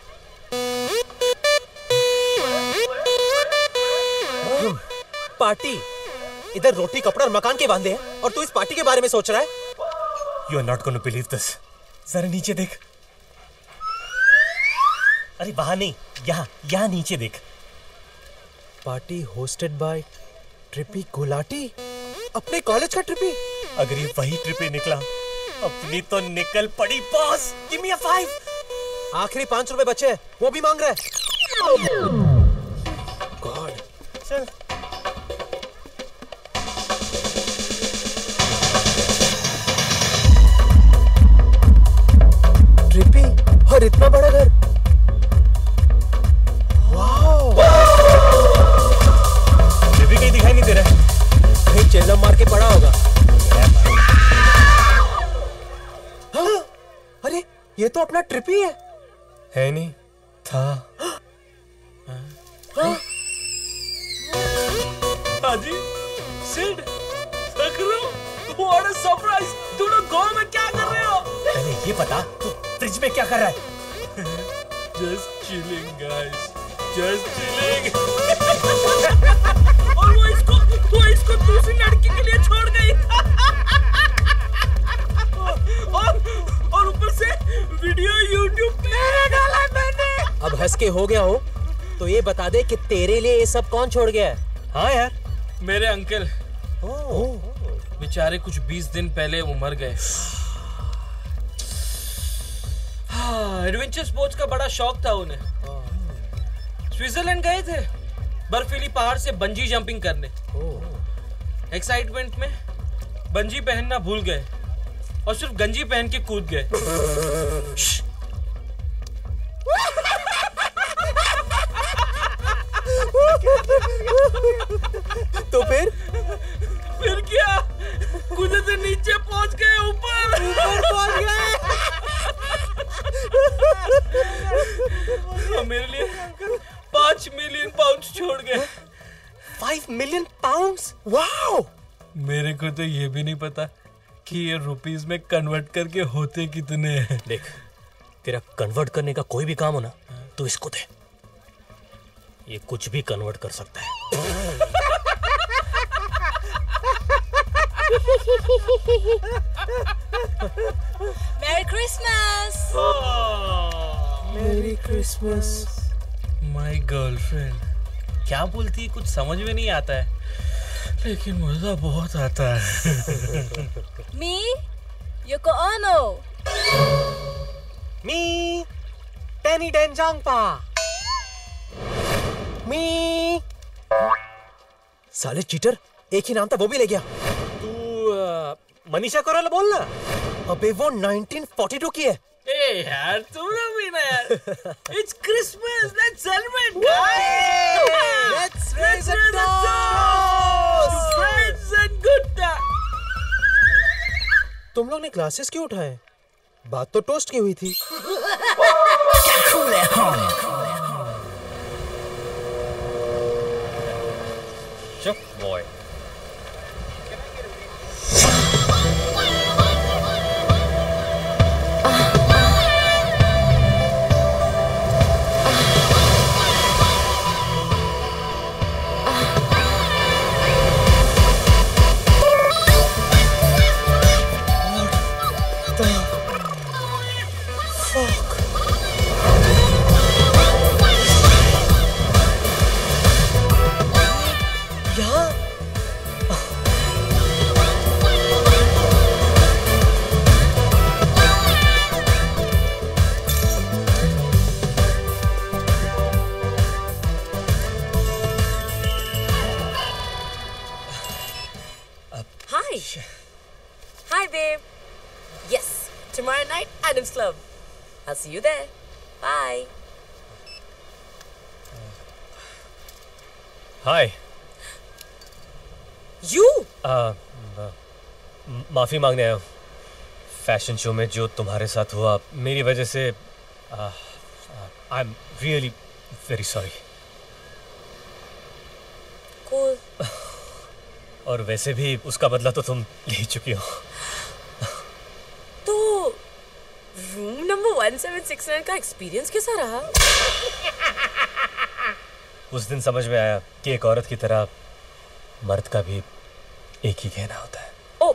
पार्टी। इधर रोटी कपड़ा और मकान के वांदे हैं और तू इस पार्टी के बारे में सोच रहा है। You are not going to believe this. जरा नीचे देख। अरे वहां नहीं, यहाँ यहाँ नीचे देख। Party hosted by Trippy Gulati. अपने कॉलेज का ट्रिपी। अगर ये वही ट्रिपी निकला, अपनी तो निकल पड़ी boss. Give me a five. आखिरी पांच रुपए बचे हैं, वो भी मांग रहा है। गॉड। चल। ट्रिपी और इतना बड़ा घर। वाओ। ट्रिपी कहीं दिखाई नहीं दे रहा है। कहीं चेल्लम मार के पड़ा होगा। हाँ? अरे ये तो अपना ट्रिपी है। है नहीं, था। हाँ? हाजी, Sid, Sakru, what a surprise. तुम लोग गोवा में क्या कर रहे हो? पहले ये बता, तू फ्रिज में क्या कर रहा है? Just chilling, guys. Just chilling. और वो इसको, वो इसको दूसरी लड़की के लिए छोड़ गई। और और ऊपर से वीडियो YouTube पे डाला मैंने। अब हंस के हो गया हो तो ये बता दे कि तेरे लिए ये सब कौन छोड़ गया है? हाँ यार, मेरे अंकल। बेचारे कुछ बीस दिन पहले वो मर गए। हाँ, एडवेंचर स्पोर्ट्स का बड़ा शौक था उन्हें। स्विट्जरलैंड गए थे बर्फीली पहाड़ से बंजी जंपिंग करने। एक्साइटमेंट में बंजी पहनना भूल गए और सिर्फ गंजी पहन के कूद गए। तो फिर फिर क्या, कूदे से नीचे पहुंच गए, ऊपर ऊपर पहुंच गए। मेरे लिए पांच मिलियन पाउंड छोड़ गए। Five million pounds? वाओ। मेरे को तो ये भी नहीं पता कि ये रुपीस में कन्वर्ट करके होते कितने हैं। देख, तेरा कन्वर्ट करने का कोई भी काम हो ना, तो इसको दे। ये कुछ भी कन्वर्ट कर सकता है। मेरी क्रिसमस। मेरी क्रिसमस। माय गर्लफ्रेंड क्या बोलती है कुछ समझ में नहीं आता है, लेकिन मजा बहुत आता है। मी योको ओनो। मी टेनी डेंजांगपा। मी। साले चीटर, एक ही नाम था वो भी ले गया। तू मनीषा कोइराला बोल ना। अबे वो नाइनटीन फोर्टी टू की है। ए यार, तुम लोग भी ना यार। It's Christmas, let's celebrate, guys. Let's raise a toast to friends and good times. तुम लोग ने ग्लासेस क्यों उठाए? बात तो टोस्ट की हुई थी। चुप boy. I'll see you there. Bye. Hi. You? uh, माफी मांगने आया हूँ। फैशन शो में जो तुम्हारे साथ हुआ मेरी वजह से I am really very sorry. Cool. और वैसे भी उसका बदला तो तुम ले ही चुकी हो। तो room number one seven six nine का एक्सपीरियंस कैसा रहा? उस दिन समझ में आया कि एक औरत की तरह मर्द का भी एक ही कहना होता है। Oh.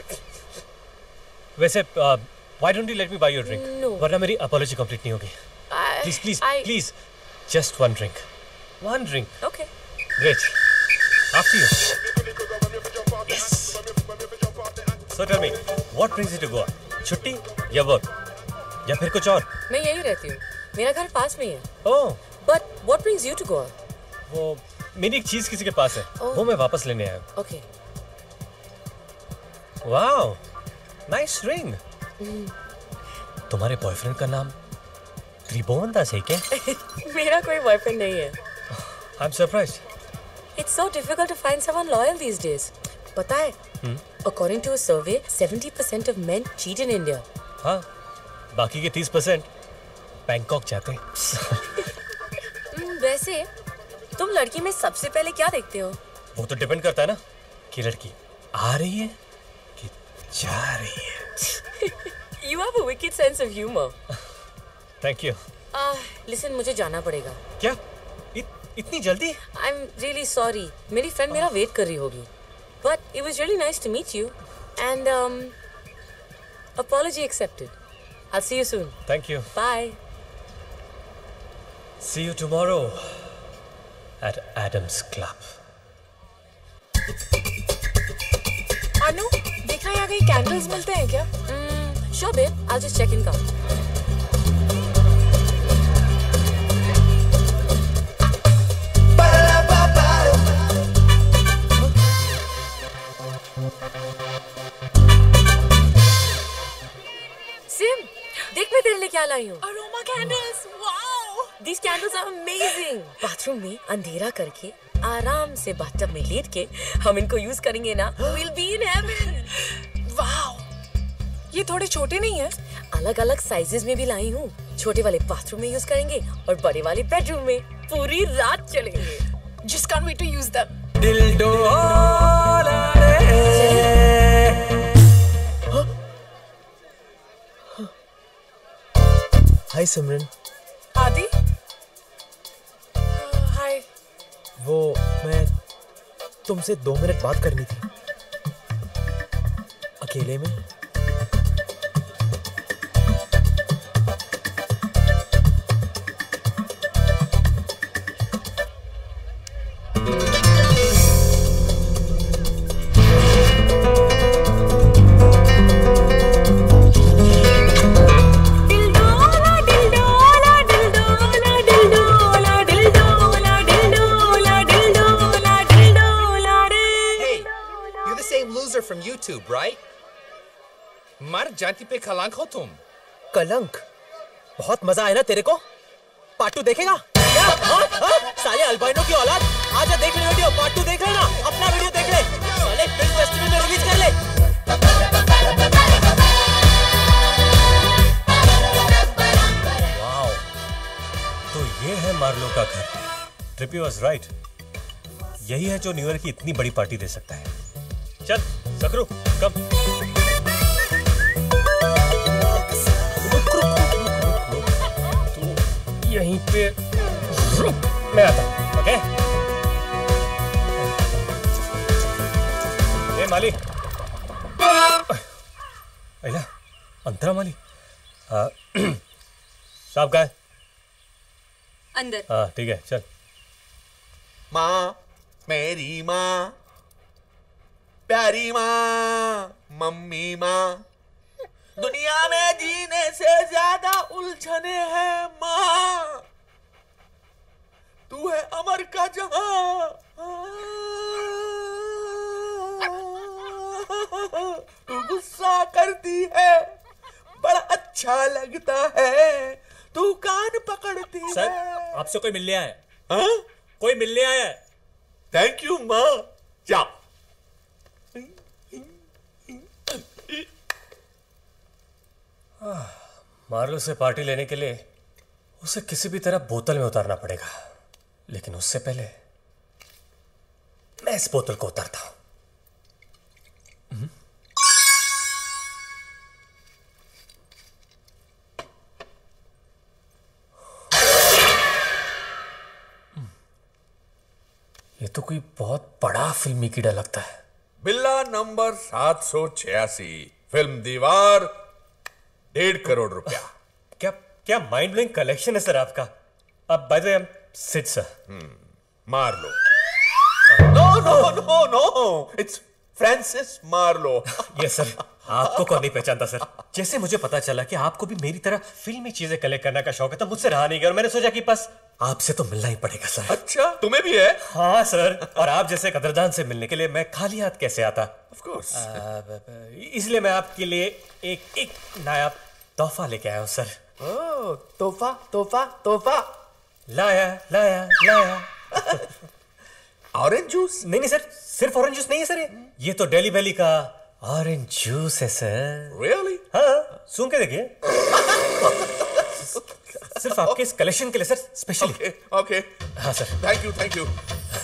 वैसे why don't you let me buy your drink? No. वरना मेरी अपॉलॉजी कंप्लीट नहीं होगी। Please please please just one drink, one drink. Okay. Great. After you. Yes. So tell me, what brings you to Goa? छुट्टी या work या फिर कुछ और? मैं यही रहती हूँ। मेरा घर पास में ही है। Oh. But what brings you to Goa? वो मेरी एक चीज किसी के पास है। Oh. वो मैं वापस लेने आया हूँ। Okay. Wow. Nice ring. तुम्हारे बॉयफ्रेंड का नाम त्रिभुवन दास है क्या? मेरा कोई बॉयफ्रेंड नहीं है। I'm surprised. It's so difficult to find someone loyal these days. पता है? Hmm? According to a survey, seventy percent of men cheat in India. हाँ, बाकी के तीस परसेंट बैंकॉक जाते हैं। Hmm, वैसे तुम लड़की में सबसे पहले क्या देखते हो? वो तो डिपेंड करता है ना कि लड़की आ रही है कि जा रही है। You have a wicked sense of humor. Thank you. Ah, listen, मुझे जाना पड़ेगा। क्या? इत, इतनी जल्दी? I'm really sorry. मेरी फ्रेंड मेरा वेट कर रही होगी। But it was really nice to meet you. And um, apology accepted. I'll see you soon. Thank you. Bye. See you tomorrow at Adam's Club. अनु, देखा यहाँ कहीं कैंडल्स मिलते हैं क्या? Mm, sure, babe. I'll just check in car. Sim, देख मैं तेरे लिए क्या लाई हूँ। Aroma candles, wow! These candles are amazing. Bathroom में अंधेरा करके आराम से बाथटब में लेट के हम इनको यूज करेंगे ना, we'll be in heaven. Wow! ये थोड़े छोटे नहीं हैं? अलग अलग साइजेस में भी लाई हूँ। छोटे वाले बाथरूम में यूज करेंगे और बड़े वाले बेडरूम में पूरी रात चलेंगे। Just can't wait to use them. दिल डोला रे। हाय सिमरन। आदि? हाय। वो मैं तुमसे दो मिनट बात करनी थी अकेले में। From YouTube, right? मर जाति पे कलंक हो तुम। कलंक? बहुत मजा आया ना तेरे को? पार्ट टू देखेगा? क्या? हाँ? हाँ? साले अल्बाइनो की औलाद, आजा देख ले वीडियो, पार्ट टू देख लेना, अपना वीडियो देख ले, साले फिल्म फेस्टिवल में रिलीज कर ले। वाओ, तो ये है मार्लो का घर। Trippy was right. यही है जो न्यू ईयर की इतनी बड़ी पार्टी दे सकता है। चल सकरू, कम। तू यहीं पे रुक, मैं आता हूँ, ओके? ए माली, अला, अंतरा माली, साहब का है? अंदर। हाँ ठीक है, चल। माँ, मेरी माँ, प्यारी माँ, मम्मी माँ, दुनिया में जीने से ज्यादा उलझने हैं माँ, तू है अमर का जहां, तू गुस्सा करती है बड़ा अच्छा लगता है तू कान पकड़ती सर, है। आपसे कोई मिलने आया है। हाँ? कोई मिलने आया है। थैंक यू माँ। जाओ। मार्लो से पार्टी लेने के लिए उसे किसी भी तरह बोतल में उतारना पड़ेगा, लेकिन उससे पहले मैं इस बोतल को उतारता हूं। ये तो कोई बहुत बड़ा फिल्मी कीड़ा लगता है। बिल्ला नंबर सात सौ छियासी, फिल्म दीवार, डेढ़ करोड़ रुपया। क्या क्या माइंड ब्लोइंग कलेक्शन है सर आपका। अब by the way I am Sid sir. Marlow. No no no no, it's Francis Marlow. Yes sir. आपको कौन नहीं पहचानता सर। जैसे मुझे पता चला कि आपको भी मेरी तरह फिल्मी चीजें कलेक्ट करने का शौक है, तो मुझसे रहा नहीं गया और मैंने सोचा कि बस आपसे तो मिलना ही पड़ेगा सर। अच्छा, तुम्हें भी है? हाँ सर, और आप जैसे कदरदान से मिलने के लिए मैं खाली हाथ कैसे आता। Of course. इसलिए मैं आपके लिए एक एक नायाब तोहफा लेके आया हूँ सर। ओह, तोहफा तोहफा तोहफा लाया लाया लाया। Orange juice? नहीं नहीं सर, सिर्फ ऑरेंज जूस नहीं है सर, ये ये तो डेली वैली का ऑरेंज जूस है सर। रियली? हाँ, सुन के देखिए। सिर्फ आपके इस कलेक्शन के लिए सर, स्पेशली। Okay okay. हाँ sir. Thank you thank you.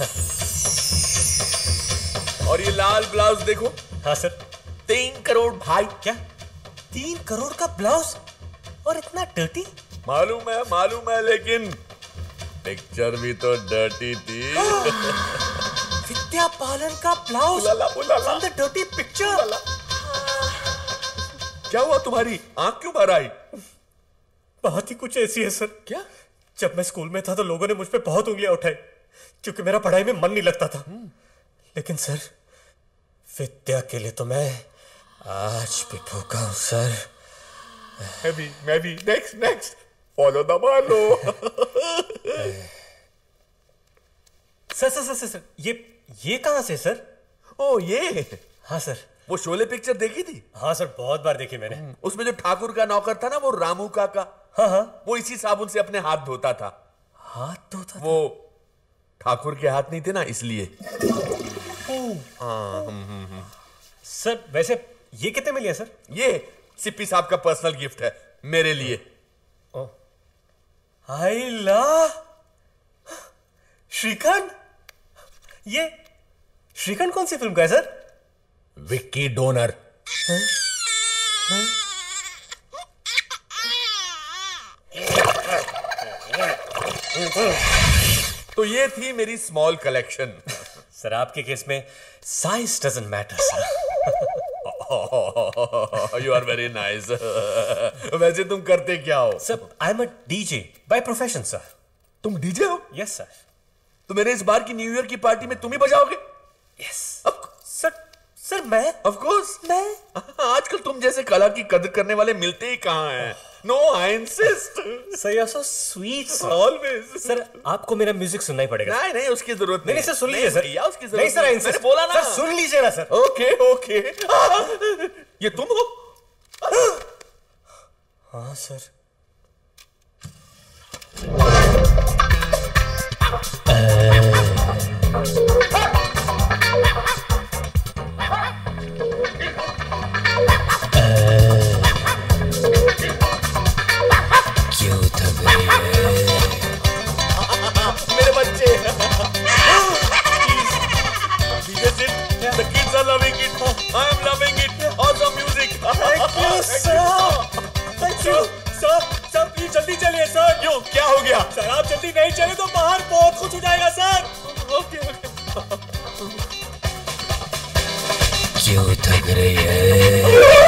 और ये लाल ब्लाउज देखो। हाँ सर। तीन करोड़ भाई। क्या तीन करोड़ का ब्लाउज और इतना डर्टी? मालूम है मालूम है, लेकिन पिक्चर भी तो डर्टी थी। विद्या बालन का blouse from The Dirty Picture. क्या हुआ, तुम्हारी आंख क्यों भर आई? बात ही कुछ ऐसी है सर। क्या? जब मैं स्कूल में था तो लोगों ने मुझ पे बहुत उंगलियां उठाई, क्योंकि मेरा पढ़ाई में मन नहीं लगता था। लेकिन सर, विद्या के लिए तो मैं आज भी भूखा हूं सर। मैं भी मैं भी। Next next, follow the Marlow. Sir sir sir sir ये ये कहां से सर? ओ ये? हाँ सर। वो शोले पिक्चर देखी थी? हाँ सर, बहुत बार देखी मैंने। उसमें जो ठाकुर का नौकर था ना, वो रामू काका। हाँ हाँ। वो इसी साबुन से अपने हाथ धोता था। हाथ धोता था? वो ठाकुर के हाथ नहीं थे ना, इसलिए। हाँ। सर वैसे ये कितने में लिया सर? ये सिप्पी साहब का पर्सनल गिफ्ट है मेरे लिए। हाय ला, श्रीकांत। ये श्रीकांत कौन सी फिल्म का है सर? विक्की डोनर। हाँ? हाँ? तो ये थी मेरी स्मॉल कलेक्शन। सर आपके केस में size doesn't matter sir. You are very nice. वैसे तुम करते क्या हो? Sir I am a DJ by profession sir. तुम डीजे हो? Yes sir. तो मेरे इस बार की न्यू ईयर की पार्टी में तुम ही बजाओगे? Yes sir. सर मैं? ऑफ कोर्स मैं। आजकल तुम जैसे कला की कदर करने वाले मिलते ही कहाँ हैं? No, I insist. Sir you are so sweet sir. Always. Sir आपको मेरा म्यूजिक सुनना ही पड़ेगा। नहीं नहीं, उसकी जरूरत नहीं। नहीं सर, सुन लीजिए सर। भैया, उसकी जरूरत नहीं सर, आई इंसिस्ट। मैंने बोला ना। सर सुन लीजिए ना सर। Okay okay. ये तुम हो? हाँ सर। क्यों थक रही है? मेरे बच्चे। The kids are loving it. I am loving it. Awesome music. Thank you sir. Thank you sir. Sir please जल्दी चलिए सर। क्यों, क्या हो गया? सर आप जल्दी नहीं चले तो बाहर बहुत कुछ हो जाएगा सर। Okay okay. क्यों थक रही है?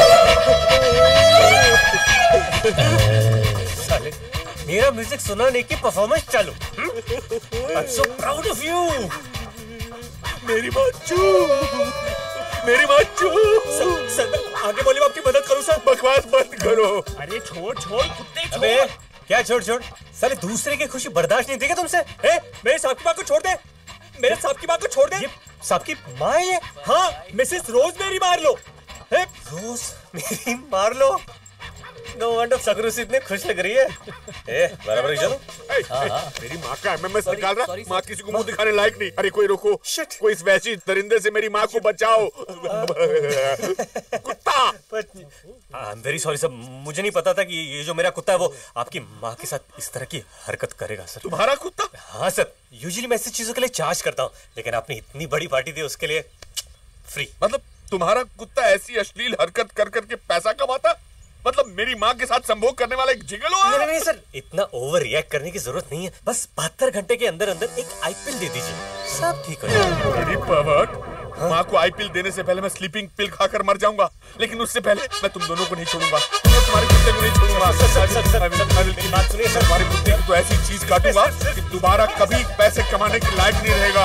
साले, मेरा म्यूजिक सुनाने की परफॉर्मेंस चालू। I'm so proud of you. मेरी बच्चू, मेरी बच्चू। सर, सर आगे बोलिए, आपकी मदद करूं सर। बकवास बंद करो। अरे छोड़ छोड़ कुत्ते छोड़। अबे क्या छोड़ छोड़? साले दूसरे की खुशी बर्दाश्त नहीं देगा तुमसे? ए, मेरे साहब की बात को छोड़ दे। मेरे साहब की बात को छोड़ दे। ये साहब की माँ है? हाँ, मिसेस रोज मेरी मार लो। ए, रोज मेरी मार लो। नो वंडर सकरूसी इतनी खुश लग रही है। ए, बराबर ही चलो। हाँ, हाँ। मेरी माँ का एमएमएस निकाल रहा, माँ किसी को मुंह दिखाने लायक नहीं। अरे कोई रोको, कोई इस वैसी दरिंदे से मेरी माँ को बचाओ। कुत्ता। I am very sorry sir, मुझे नहीं पता था कि ये जो मेरा कुत्ता है वो आपकी माँ के साथ इस तरह की हरकत करेगा सर। तुम्हारा कुत्ता? हाँ सर, यूजुअली मैं ऐसी चीजों के लिए चार्ज करता हूँ, लेकिन आपने इतनी बड़ी पार्टी दी उसके लिए फ्री। मतलब तुम्हारा कुत्ता ऐसी अश्लील हरकत कर करके पैसा कमाता? मतलब मेरी माँ के साथ संभोग करने वाला एक जिगलो है? नहीं नहीं सर, इतना ओवर रिएक्ट करने की जरूरत नहीं है। बस बहत्तर घंटे के अंदर अंदर एक आई पिल दे दीजिए, सब ठीक हो जाएगा। बड़ी परवर्ट। माँ को आई पिल देने से पहले मैं स्लीपिंग पिल खाकर मर जाऊंगा, लेकिन उससे पहले मैं तुम दोनों को नहीं छोड़ूंगा। मैं तुम्हारे कुत्ते को नहीं छोड़ूंगा। सर सर सर सर मेरी बात सुनिए सर, तुम्हारे कुत्ते की तो ऐसी चीज काटूंगा कि दोबारा कभी पैसे कमाने के लायक नहीं रहेगा।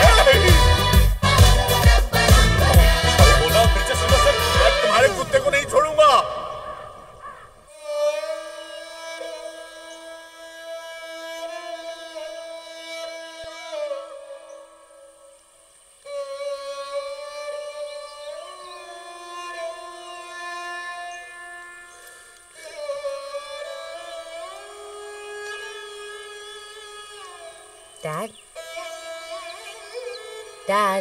बोला फिर से सुनो सर, मैं तुम्हारे कुत्ते को नहीं छोड़ूंगा। Dad? Dad?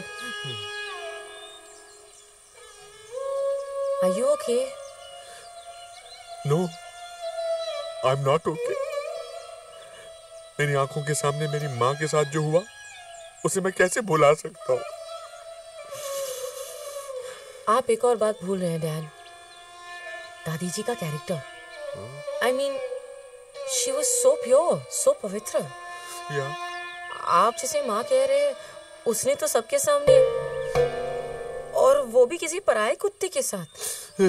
Are you okay? No, I'm not okay. मेरी आंखों के सामने मेरी माँ के साथ जो हुआ उसे मैं कैसे भुला सकता हूँ? आप एक और बात भूल रहे हैं डैड। दादी जी का character. I mean, she was so pure, so पवित्र। या आप जिसे माँ कह रहे हैं, उसने तो सबके सामने, और वो भी किसी पराये कुत्ते के साथ।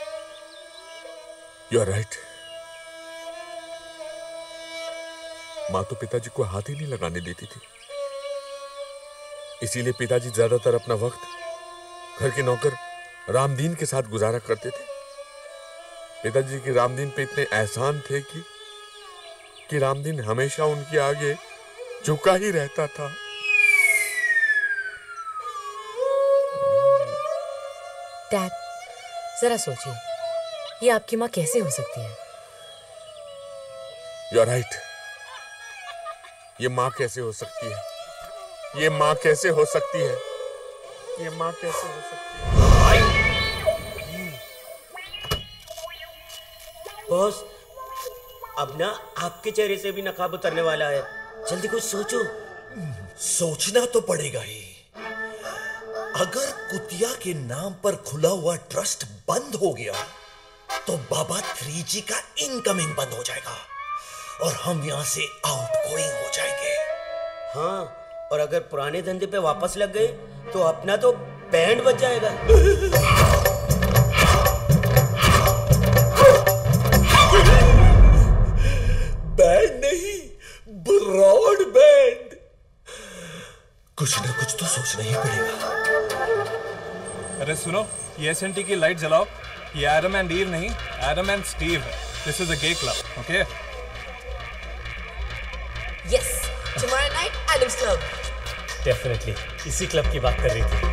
You are right. माँ तो पिताजी को हाथ ही नहीं लगाने देती थी, इसीलिए पिताजी ज्यादातर अपना वक्त घर के नौकर रामदीन के साथ गुजारा करते थे। पिताजी के रामदीन पे इतने एहसान थे कि कि रामदीन हमेशा उनके आगे झुका ही रहता था। डैड, जरा सोचिए, ये आपकी माँ कैसे हो सकती है? You are right. ये माँ कैसे हो सकती है? ये माँ कैसे हो सकती है? ये माँ कैसे हो सकती है? बॉस, अब ना आपके चेहरे से भी नकाब उतरने वाला है, जल्दी कुछ सोचो। सोचना तो पड़ेगा ही। अगर कुतिया के नाम पर खुला हुआ ट्रस्ट बंद हो गया तो बाबा थ्री जी का इनकमिंग बंद हो जाएगा और हम यहां से आउटगोइंग हो जाएंगे। हाँ, और अगर पुराने धंधे पे वापस लग गए तो अपना तो बैंड बच जाएगा। बैंड नहीं, ब्रॉड बैंड। कुछ ना कुछ तो सोचना ही पड़ेगा। अरे सुनो, ये एसएनटी की लाइट जलाओ। ये एडम एंड ईव नहीं, एडम एंड स्टीव है। This is a gay club, okay? Yes, tomorrow night Adam's club. Definitely, इसी क्लब की बात कर रही थी।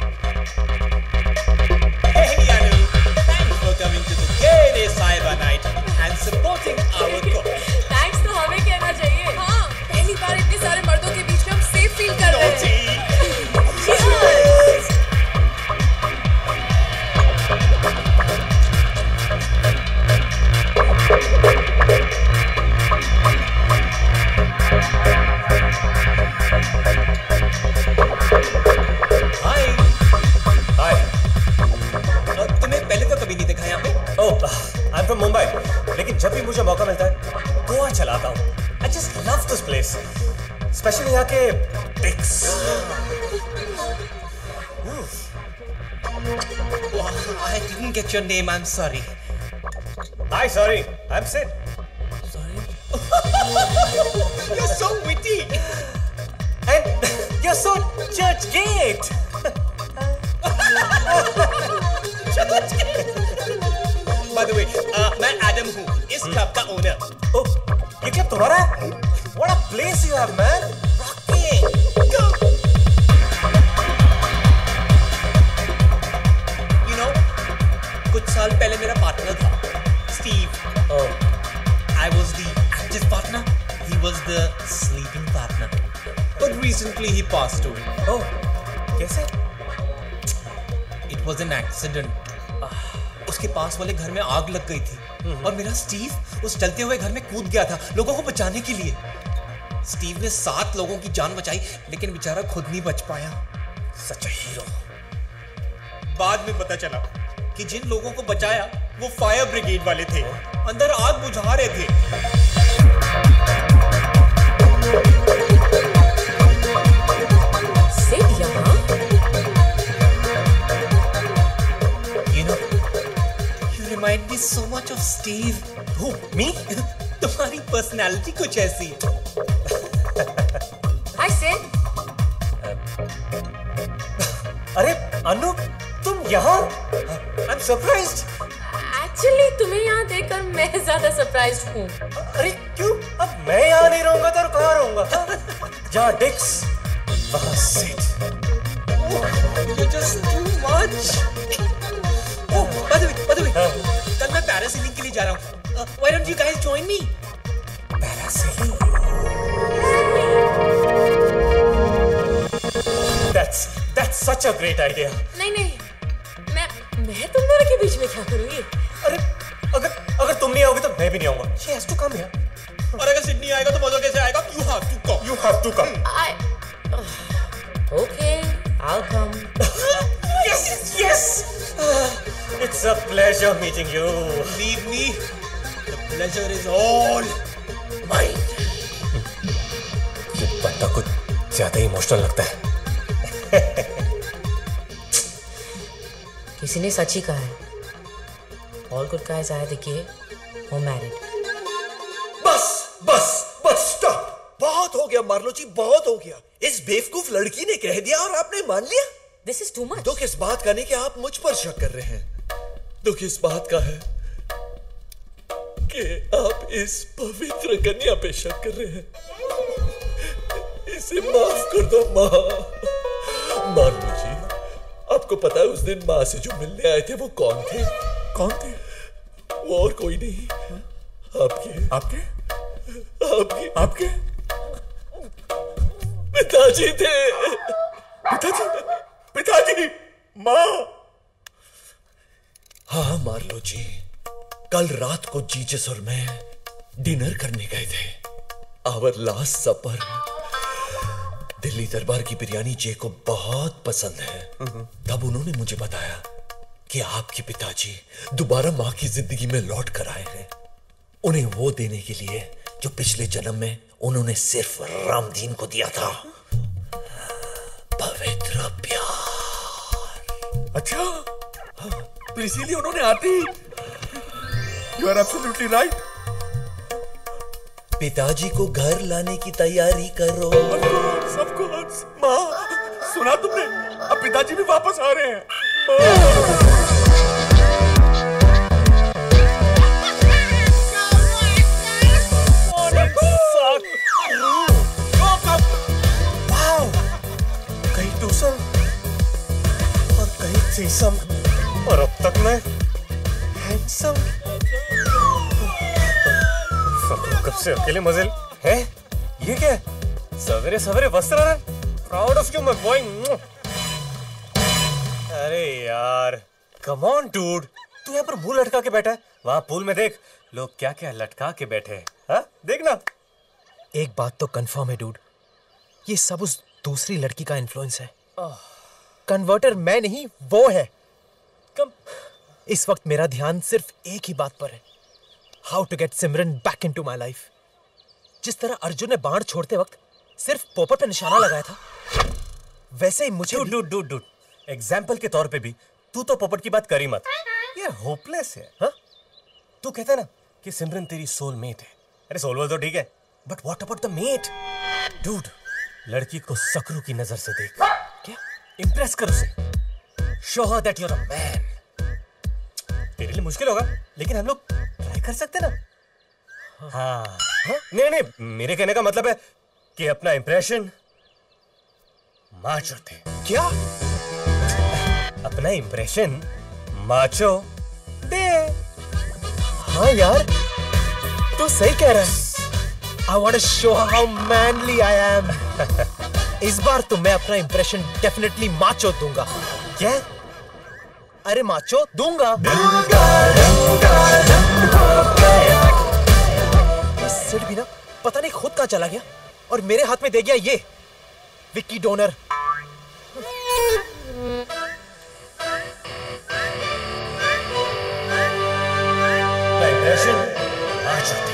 Hey Anu, thanks for coming to the gay cyber night and supporting our cause. Thanks तो हमें कहना चाहिए। हाँ, पहली बार इतने सारे मर्दों के बीच में हम सेफ फील कर रहे हैं। हाय हाय, तुम्हें पहले तो कभी नहीं देखा यहाँ पे। Oh, I am from Mumbai, लेकिन जब भी मुझे मौका मिलता है गोवा चला आता हूँ। I just love this place, specially यहाँ के pics. I didn't get your name, I'm sorry. Hi, sorry, I'm Sid. You're so witty. And you're so church gate. Church gate. By the way, uh, मैं Adam हूँ, इस club का owner. Oh, ये club तुम्हारा है? What a place you have, man. Rocking. Go. You know, कुछ साल पहले मेरा पार्टनर था, Steve, uh, sleeping partner. But recently he passed away. Oh, कैसे? It was an accident. उसके पास वाले घर में आग लग गई थी और मेरा स्टीव उस जलते हुए घर में कूद गया था लोगों को बचाने के लिए। स्टीव ने सात लोगों की जान बचाई लेकिन बेचारा खुद नहीं बच पाया। Such hero. बाद में पता चला कि जिन लोगों को बचाया वो फायर ब्रिगेड वाले थे, अंदर आग बुझा रहे थे। सिर्फ यहाँ? You know, you remind me so much of Steve. Who? Me? तुम्हारी पर्सनालिटी कुछ ऐसी है। Hi Sid. अरे अनु, तुम यहाँ? I'm surprised. Actually तुम्हें यहाँ देखकर मैं ज्यादा सरप्राइज्ड हूँ। अरे क्यों? अब मैं यहाँ नहीं रहूँगा तो कहाँ रहूँगा? जा डिक्स, वहाँ sit. You just too much. Oh, by the way, by the way, कल मैं पैरासेलिंग के लिए जा रहा हूँ। Uh, why don't you guys join me? Parasailing? That's that's such a great idea. नहीं नहीं, मैं मैं तुम दोनों के बीच में क्या करूँगी? अरे अगर अगर तुम नहीं आओगे तो मैं भी नहीं आऊँगा। She has to come here. और अगर सिडनी आएगा तो मजा कैसे आएगा? You have to come. You have to come. I. Okay, I'll come. Yes, yes. It's a pleasure meeting you. Believe me, the pleasure is all mine. ये बंदा कुछ ज्यादा ही इमोशनल लगता है। किसी ने सच ही कहा है। All good guys I देखिए, वो married. बस बस बस स्टॉप। बहुत हो गया मार्लो जी, बहुत हो गया। इस बेवकूफ लड़की ने कह दिया और आपने मान लिया। This is too much. दुख इस बात का नहीं कि आप मुझ पर शक कर रहे हैं, दुख इस बात का है कि आप इस पवित्र कन्या पे शक कर रहे हैं। इसे माफ कर दो माँ। मार्लो जी, आपको पता है उस दिन माँ से जो मिलने आए थे वो कौन थे? कौन थे? वो और कोई नहीं, आपके आपके आपके आपके पिताजी थे। पिताजी पिताजी माँ। हाँ मार्लो जी, कल रात को जीजस और मैं डिनर करने गए थे। आवर लास्ट सपर। दिल्ली दरबार की बिरयानी जे को बहुत पसंद है। तब उन्होंने मुझे बताया कि आपके पिताजी दोबारा माँ की जिंदगी में लौट कर आए हैं, उन्हें वो देने के लिए जो पिछले जन्म में उन्होंने सिर्फ रामदीन को दिया था, पवित्र प्यार। अच्छा, तो इसीलिए उन्होंने आते ही। You are absolutely right. पिताजी को घर लाने की तैयारी करो। Of course, of course. माँ, सुना तुमने? अब पिताजी भी वापस आ रहे हैं। Wow, कहीं टूसम और कहीं थ्रीसम और अब तक मैं हैंडसम। सब लोग कब से अकेले मजे हैं? ये क्या है? सवेरे सवेरे वस्त्र proud of you my boy. अरे यार, कम ऑन डूड, तू यहाँ पर मुंह लटका के बैठा है। वहाँ पूल में देख, लोग क्या क्या लटका के बैठे हैं। हाँ, देखना। एक बात तो कंफर्म है डूड, ये सब उस दूसरी लड़की का इन्फ्लुएंस है। कन्वर्टर मैं नहीं, वो है। कम इस वक्त मेरा ध्यान सिर्फ एक ही बात पर है, how to get Simran back into my life. जिस तरह अर्जुन ने बाण छोड़ते वक्त सिर्फ पोपट पे निशाना लगाया था, वैसे ही मुझे dude dude dude dude example के तौर पे भी तू तो पोपट की बात कर ही मत। ये होपलेस है। हाँ, तू कहता ना कि सिमरन तेरी सोलमेट है। अरे सोलमेट तो ठीक है, but what about the mate? Dude, लड़की को सकरू की नजर से देख, क्या इंप्रेस कर उसे, show her that you are a man. तेरे लिए मुश्किल होगा, लेकिन हम लोग ट्राई कर सकते ना। हाँ, हाँ? नहीं नहीं, मेरे कहने का मतलब है कि अपना इंप्रेशन माचो थे। क्या? अपना इंप्रेशन माचो थे। हाँ यार, तू सही कह रहा है। I want to show how manly I am. इस बार तो मैं अपना इंप्रेशन डेफिनेटली माचो दूंगा। क्या? अरे माचो दूंगा। सिड भी ना पता नहीं खुद कहाँ चला गया और मेरे हाथ में दे गया ये विक्की डोनर। इंप्रेशन आ जाती।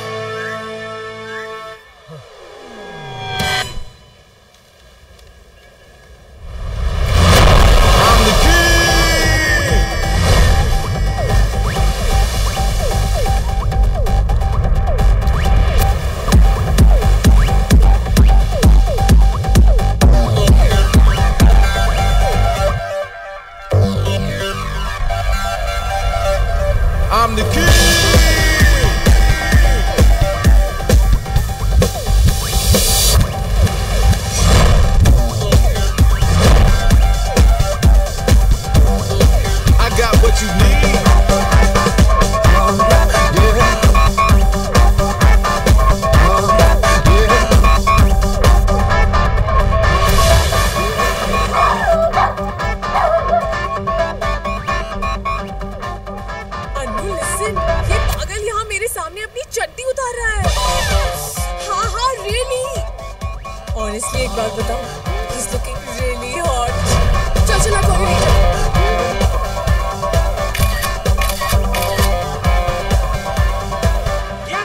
I'm the king. I got what you need. Honestly, एक बात बताऊं, he's looking really hot. चल चल कॉफी पी चल। क्या?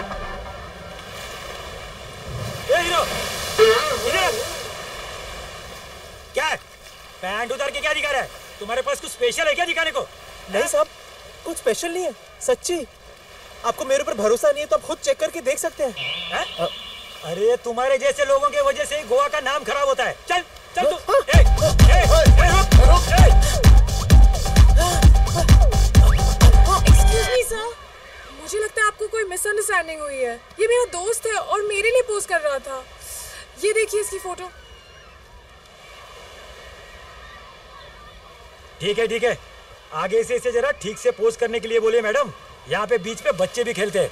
ये हीरो, इधर। क्या? पैंट उतार के क्या दिखा रहा है? तुम्हारे पास कुछ स्पेशल है क्या दिखाने को? नहीं साहब, कुछ स्पेशल नहीं है, सच्ची। आपको मेरे ऊपर भरोसा नहीं है तो आप खुद चेक करके देख सकते हैं। है? अरे तुम्हारे जैसे लोगों के वजह से गोवा का नाम खराब होता है। चल चल तू। ए, ए, ए, रुक, रुक, ए। Excuse me, sir. मुझे लगता है आपको कोई मिसअंडरस्टैंडिंग हुई है। ये मेरा दोस्त है और मेरे लिए पोस्ट कर रहा था। ये देखिए इसकी फोटो। ठीक है ठीक है, आगे से इसे जरा ठीक से पोस्ट करने के लिए बोलिए मैडम। यहाँ पे बीच पे बच्चे भी खेलते हैं।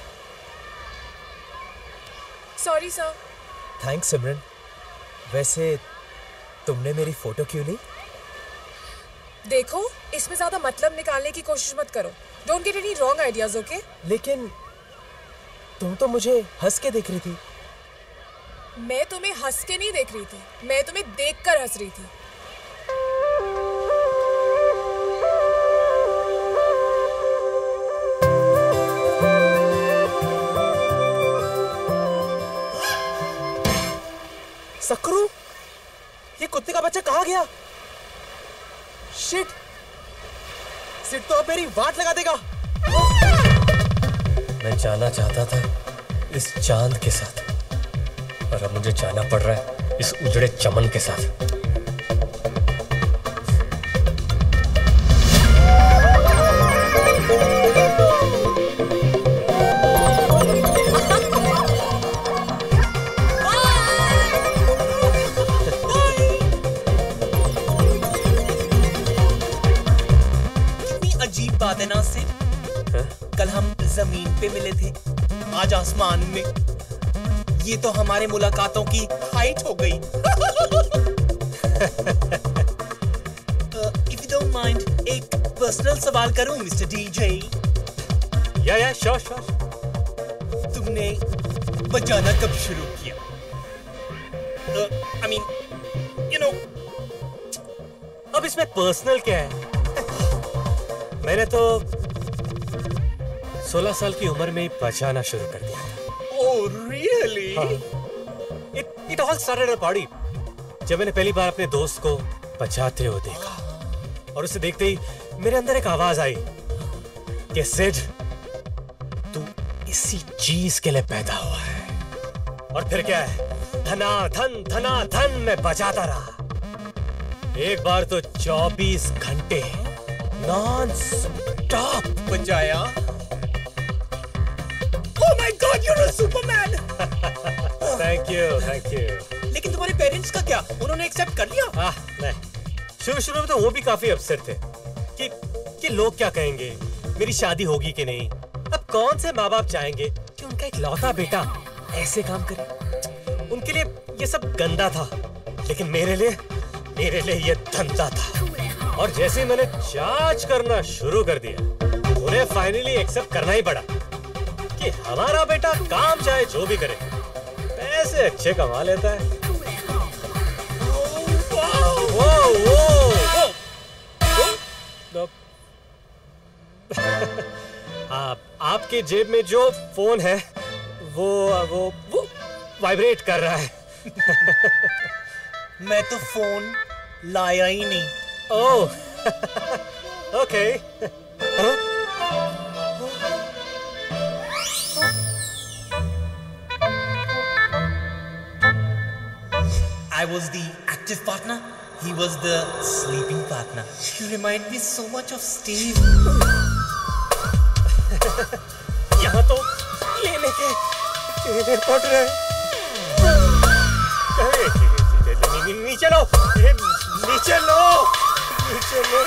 Sorry sir. थैंक्स सिमरन। वैसे तुमने मेरी फोटो क्यों ली? देखो, इसमें ज्यादा मतलब निकालने की कोशिश मत करो। Don't get any wrong ideas, okay? लेकिन तुम तो मुझे हंस के देख रही थी। मैं तुम्हें हंस के नहीं देख रही थी, मैं तुम्हें देखकर हंस रही थी। सक्रू, ये कुत्ते का बच्चा कहाँ गया? शिट, सिट तो अब मेरी वाट लगा देगा। मैं जाना चाहता था इस चांद के साथ, और अब मुझे जाना पड़ रहा है इस उजड़े चमन के साथ। बात है ना से कल हम जमीन पे मिले थे, आज आसमान में। ये तो हमारे मुलाकातों की हाइट हो गई। इफ यू डोंट माइंड एक पर्सनल सवाल करूं मिस्टर डीजे? या या श्योर श्योर। तुमने बजाना कब शुरू किया? I mean you know. अब इसमें पर्सनल क्या है? मैंने तो सोलह साल की उम्र में ही बजाना शुरू कर दिया। Oh really? It it all started at a party, जब मैंने पहली बार अपने दोस्त को बजाते हुए देखा, और उसे देखते ही मेरे अंदर एक आवाज आई कि सिड, तू इसी चीज के लिए पैदा हुआ है। और फिर क्या है, धना धन धना धन में बजाता रहा। एक बार तो चौबीस घंटे नॉन स्टॉप बजाया। Oh my God, you're a Superman! Thank you, thank you. लेकिन तुम्हारे पेरेंट्स का क्या? उन्होंने एक्सेप्ट कर लिया? आह, नहीं। शुरू शुरू में तो वो भी काफी अपसेट थे कि कि लोग क्या कहेंगे, मेरी शादी होगी कि नहीं। अब कौन से माँ बाप चाहेंगे कि उनका एक लौता बेटा ऐसे काम करे। उनके लिए ये सब गंदा था, लेकिन मेरे लिए मेरे लिए ये धंधा था। और जैसे ही मैंने चार्ज करना शुरू कर दिया, उन्हें फाइनली एक्सेप्ट करना ही पड़ा कि हमारा बेटा काम चाहे जो भी करे, पैसे अच्छे कमा लेता है। वो, वो, वो। आप, आपके जेब में जो फोन है वो वो वो वाइब्रेट कर रहा है। मैं तो फोन लाया ही नहीं। Oh, okay. I was the active partner. He was the sleeping partner. You remind me so much of Steve. यहाँ तो लेने के टेढ़े पड़ रहे हैं। नीचे लो, नीचे लो, नीचे लो।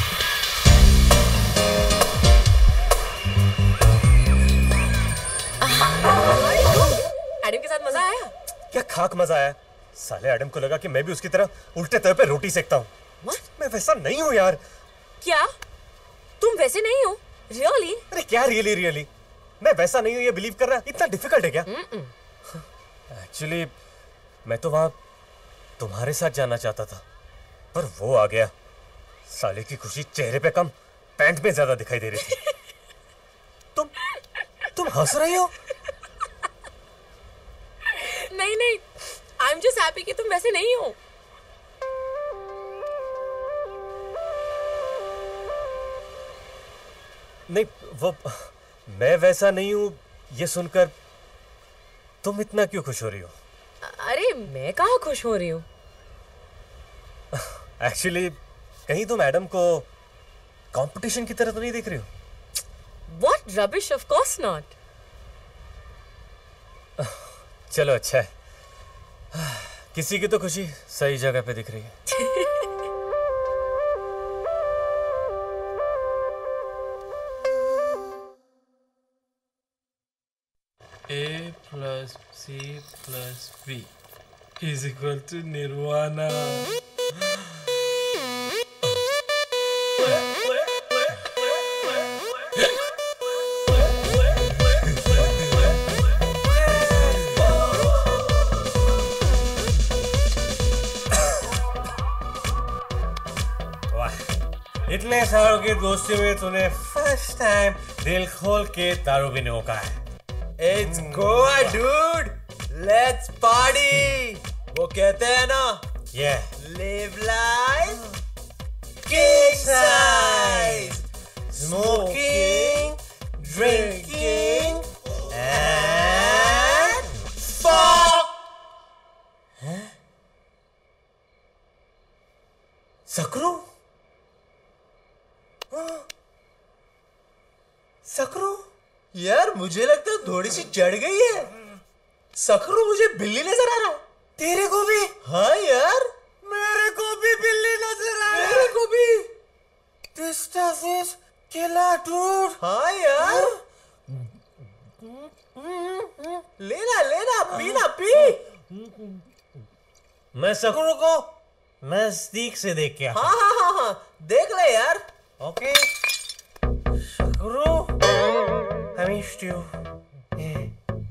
एडम के साथ मजा आया? क्या खाक मजा आया। साले एडम को लगा कि मैं भी उसकी तरह उल्टे तवे पे रोटी सेकता हूँ। मैं वैसा नहीं हूँ यार। क्या तुम वैसे नहीं हो? रियली? अरे क्या रियली रियली? मैं वैसा नहीं हूँ ये बिलीव करना इतना डिफिकल्ट है क्या? एक्चुअली मैं तो वहां तुम्हारे साथ जाना चाहता था, पर वो आ गया। साले की खुशी चेहरे पे कम, पैंट में ज्यादा दिखाई दे रही थी। तुम तुम हंस रही हो? नहीं नहीं, आई एम जस्ट हैप्पी कि तुम वैसे नहीं हो। नहीं, वो मैं वैसा नहीं हूं ये सुनकर तुम इतना क्यों खुश हो रही हो? अरे मैं कहाँ खुश हो रही हूँ? एक्चुअली कहीं तुम एडम को कंपटीशन की तरह तो नहीं देख रही हो? What rubbish, of course not. चलो अच्छा है, किसी की तो खुशी सही जगह पे दिख रही है। A plus C plus B is equal to Nirvana. इतने सालों की दोस्ती में तूने फर्स्ट टाइम दिल खोल के दारू पीने को कहा है। It's Goa, dude. Let's party. वो कहते हैं ना, yeah. Live life, king size, smoking, drinking, and fuck. हैं? सकरू? सकरू? यार मुझे लगता है थोड़ी सी चढ़ गई है। सकरू मुझे बिल्ली नजर आ रहा है। तेरे को भी? हाँ यार, मेरे को भी बिल्ली नजर आ रहा है। मेरे को भी। This stuff is killer, dude. हाँ यार। लेना लेना, पीना पी। मैं सकरू को नजदीक से देख के आता। हाँ हाँ हाँ हाँ, देख ले यार। Okay. Sakru, I missed you. Yeah.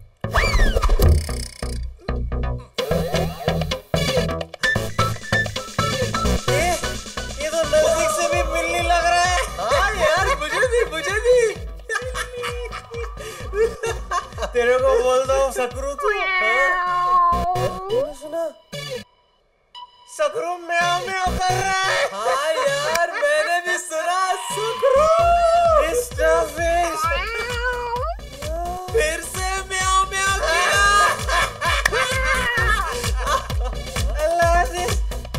ये तो नजदीक से भी बिल्ली लग रहा है। हाँ यार, मुझे भी मुझे भी। तेरे को बोलता हूँ सकरू तू। सुना? सकरू म्याऊं म्याऊं कर रहा है। हाँ यार, मैंने भी सुना सकरू। This stuff is फिर से म्याऊं म्याऊं किया। I love this.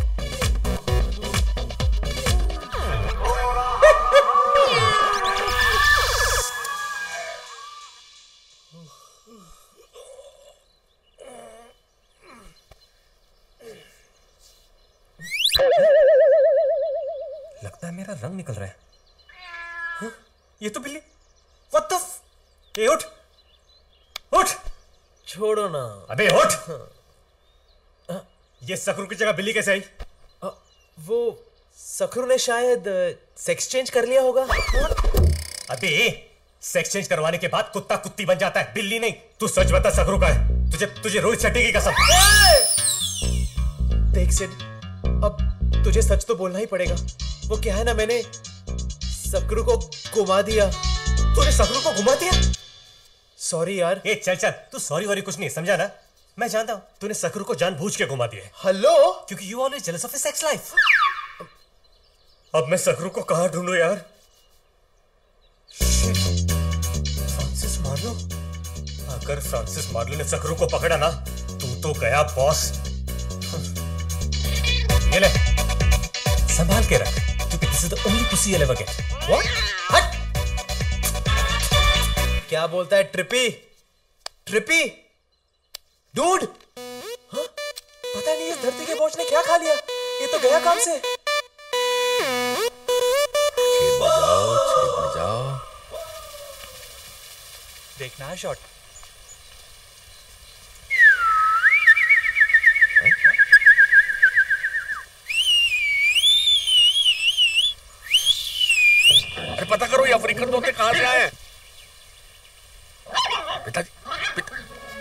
लगता है मेरा रंग निकल रहा है। हाँ? ये तो बिल्ली। What the f... ए, उठ उठ छोड़ो ना। अबे उठ। ये सकरू की जगह बिल्ली कैसे आई? वो सकरू ने शायद सेक्स चेंज कर लिया होगा। अबे सेक्स चेंज करवाने के बाद कुत्ता कुत्ती बन जाता है, बिल्ली नहीं। तू सच बता सकरू का है? तुझे तुझे रोहित शेट्टी की कसम। देख सिड, अब तुझे सच तो बोलना ही पड़ेगा। वो क्या है ना, मैंने सकरू को घुमा दिया। तूने सकरू को घुमा दिया? सॉरी यार। ए चल चल, तू सॉरी वॉरी कुछ नहीं, समझा ना? मैं जानता हूँ तूने सकरू को जानबूझ के घुमा दिया है। हेलो? क्योंकि you always jealous of his sex life. अब मैं सकरू को कहाँ ढूंढूं यार? Francis Marlow? अगर फ्रांसिस मार्लो ने सकरू को पकड़ा ना, तू तो गया बॉस। ये ले, संभाल के रख, क्योंकि this is the only pussy you'll ever get. What? हट! क्या बोलता है ट्रिपी? ट्रिपी? डूड! हाँ? पता नहीं इस धरती के बोझ ने क्या खा लिया। ये तो गया काम से। बजाओ, छेद बजाओ। देखना है शॉट। अरे पता करो ये अफ्रीकन तोते कहां से आए हैं? पिताजी, पिता...